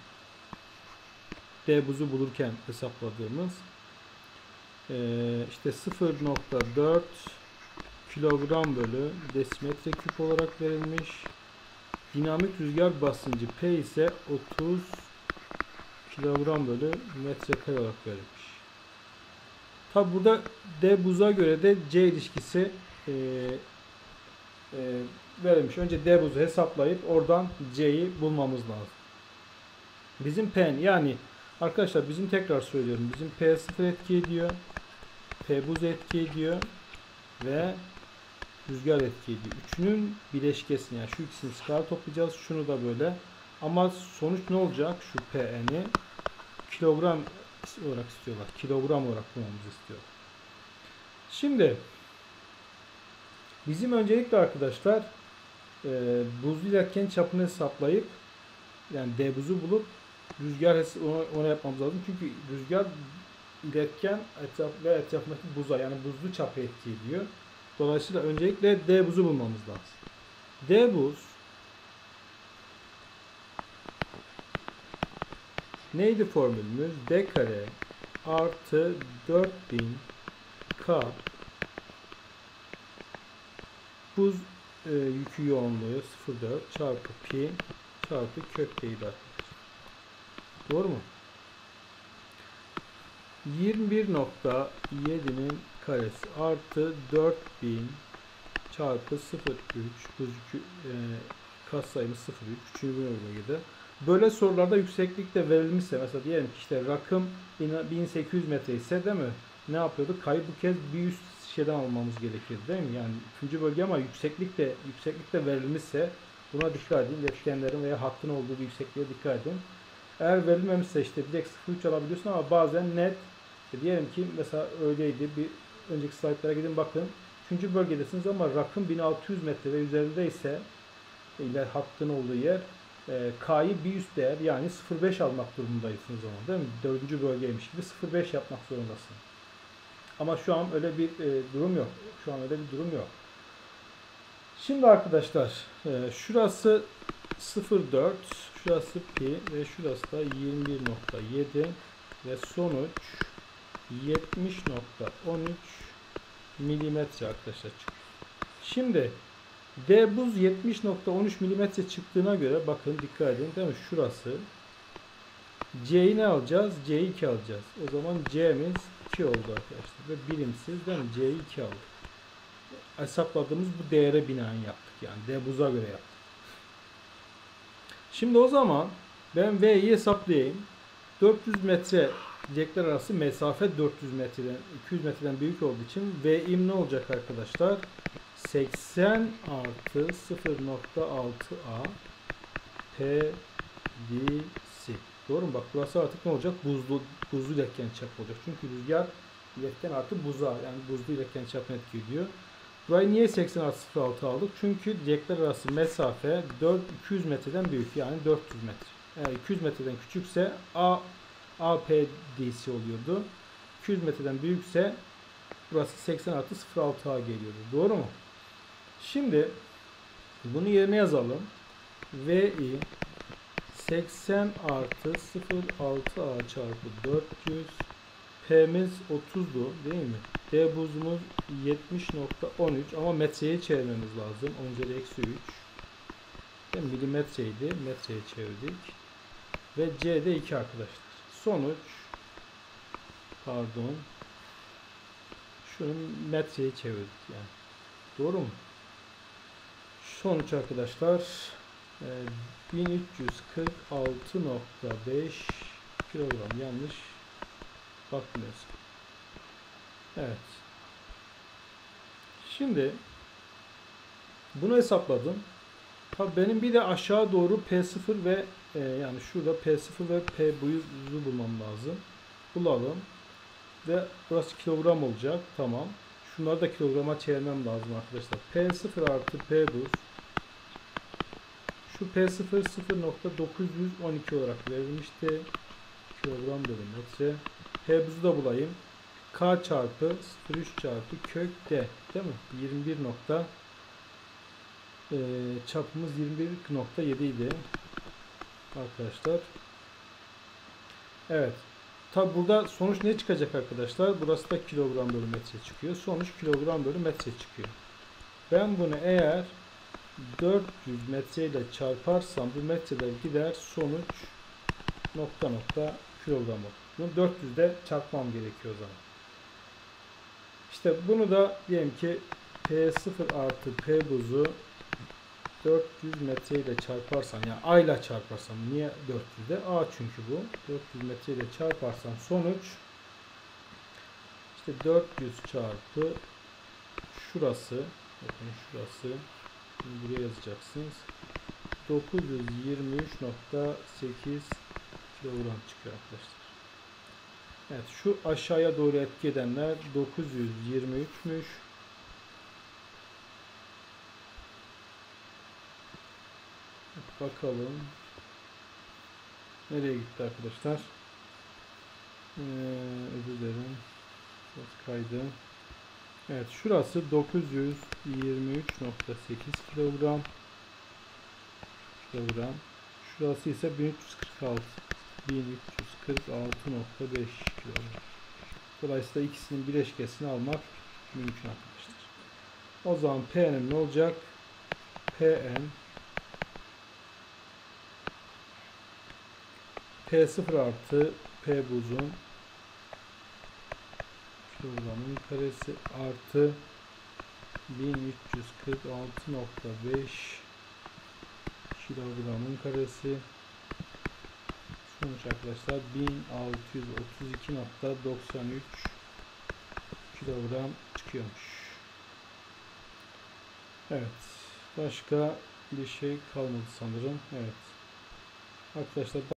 D buzu bulurken hesapladığımız ee, işte sıfır nokta dört kilogram bölü desimetre küp olarak verilmiş. Dinamik rüzgar basıncı P ise otuz kilogram bölü metrekare olarak verilmiş. Tabi burada D buza göre de C ilişkisi e, e, verilmiş. Önce D buzu hesaplayıp oradan C'yi bulmamız lazım. Bizim P yani arkadaşlar bizim tekrar söylüyorum. Bizim P sıfır etki ediyor. P buz etki ediyor. Ve rüzgar etki ediyor. Üçünün bileşkesini yani şu ikisini skala toplayacağız. Şunu da böyle. Ama sonuç ne olacak? Şu P'ni kilogram olarak istiyorlar. Kilogram olarak bulmamızı istiyorlar. Şimdi bizim öncelikle arkadaşlar e, buzlu iletken çapını hesaplayıp yani D buzu bulup rüzgar onu, onu yapmamız lazım. Çünkü rüzgar iletken etraf ve etrafındaki buza yani buzlu çapı etki ediyor. Dolayısıyla öncelikle D buzu bulmamız lazım. D buz neydi formülümüz? D kare artı dört bin K buz e, yükü yoğunluğu sıfır virgül dört çarpı pi çarpı kök D'ydi arkadaşlar. Doğru mu? yirmi bir nokta yedi'nin karesi artı dört bin çarpı sıfır virgül üç buz yükü e, katsayımız sıfır virgül üç üçüncü bölgede. Böyle sorularda yükseklik de verilmişse mesela diyelim ki işte rakım bin sekiz yüz metre ise değil mi? Ne yapıyorduk? Kayı bu kez bir üst şeyden almamız gerekir değil mi? Yani üçüncü bölge ama yükseklik de yükseklik de verilmişse buna dikkat edin. Iletkenlerin veya hattın olduğu bir yüksekliğe dikkat edin. Eğer verilmemişse işte direkt sıfır virgül üç alabiliyorsun ama bazen net işte diyelim ki mesela öyleydi. Bir önceki slaytlara gidin bakın. Üçüncü bölgedesiniz ama rakım bin altı yüz metre ve üzerindeyse ile hattın olduğu yer e, K'yı bir üst değer yani sıfır virgül beş almak durumundayısınız o zaman değil mi? Dördüncü bölgeymiş gibi sıfır virgül beş yapmak zorundasın. Ama şu an öyle bir e, durum yok. Şu an öyle bir durum yok. Şimdi arkadaşlar e, şurası sıfır virgül dört, şurası pi ve şurası da yirmi bir nokta yedi ve sonuç yetmiş nokta on üç milimetre arkadaşlar çıkıyor. Şimdi D buz yetmiş nokta on üç milimetre çıktığına göre bakın dikkat edin değil mi? Şurası C'yi ne alacağız? C'yi iki alacağız. O zaman C'miz iki oldu arkadaşlar. Ve birimsiz değil mi? C'yi iki aldık. Hesapladığımız bu değere binaen yaptık. Yani D buza göre yaptık. Şimdi o zaman ben V'yi hesaplayayım. dört yüz metre diyecekler arası mesafe dört yüz metreden iki yüz metreden büyük olduğu için V'im ne olacak arkadaşlar? seksen artı sıfır nokta altı A P dc. Doğru mu? Bak burası artık ne olacak? Buzlu, buzlu iletken çap olacak. Çünkü rüzgar iletken artı buza yani buzlu iletken çapını etki ediyor. Burayı niye seksen artı sıfır nokta altı aldık? Çünkü diyecekler arası mesafe dört iki yüz metreden büyük yani dört yüz metre. Eğer iki yüz metreden küçükse A A P D C oluyordu. iki yüz metreden büyükse burası seksen artı sıfır nokta altı A geliyordu. Doğru mu? Şimdi bunu yerine yazalım. V'i seksen artı sıfır nokta altı A çarpı dört yüz P'miz otuzdu değil mi? D buzumuz yetmiş nokta on üç ama metreye çevirmemiz lazım. on üzeri eksi üç. Milimetreydi. Metreye çevirdik. Ve C'de iki arkadaşlar. Sonuç pardon şunu metreye çevirdik yani. Doğru mu? Sonuç arkadaşlar bin üç yüz kırk altı nokta beş kilogram yanlış bakmıyorsun. Evet. Şimdi bunu hesapladım. Tabii benim bir de aşağı doğru P sıfır ve e, yani şurada P sıfır ve P buzu bulmam lazım. Bulalım. Ve burası kilogram olacak. Tamam. Şunları da kilograma çevirmem lazım arkadaşlar. P sıfır artı P buz. Şu P sıfır sıfır nokta dokuz yüz on iki olarak verilmişti. Kilogram bölü metre. P buzu da bulayım. K çarpı sıfır virgül üç çarpı kök D. Değil mi? yirmi bir nokta e, çapımız yirmi bir nokta yedi idi. Arkadaşlar. Evet. Tabi burada sonuç ne çıkacak arkadaşlar? Burası da kilogram bölü metre çıkıyor. Sonuç kilogram bölü metre çıkıyor. Ben bunu eğer dört yüz metre ile çarparsam bu metreler gider. Sonuç nokta nokta kilogram olur. Bunu dört yüz ile çarpmam gerekiyor o zaman. İşte bunu da diyelim ki P sıfır artı P buzu dört yüz metre ile çarparsam yani A ile çarparsam niye dört yüzde? A çünkü bu. dört yüz metre ile çarparsam sonuç işte dört yüz çarpı şurası bakın şurası buraya yazacaksınız. dokuz yüz yirmi üç nokta sekiz kilogram çıkıyor arkadaşlar. Evet, şu aşağıya doğru etki edenler dokuz yüz yirmi üçmüş. Bakalım. Nereye gitti arkadaşlar? Ee, özür dilerim. Biraz kaydı. Evet, şurası dokuz yüz yirmi üç nokta sekiz kilogram. Kilogram. Şurası ise bin üç yüz kırk altı. bin üç yüz kırk altı nokta beş kilogram. Dolayısıyla ikisinin bileşkesini almak mümkün arkadaşlar. O zaman P'nin ne olacak? Pn P sıfır artı P buzun kilogramın karesi artı bin üç yüz kırk altı nokta beş kilogramın karesi sonuç arkadaşlar bin altı yüz otuz iki nokta doksan üç kilogram çıkıyormuş. Evet. Başka bir şey kalmadı sanırım. Evet. Arkadaşlar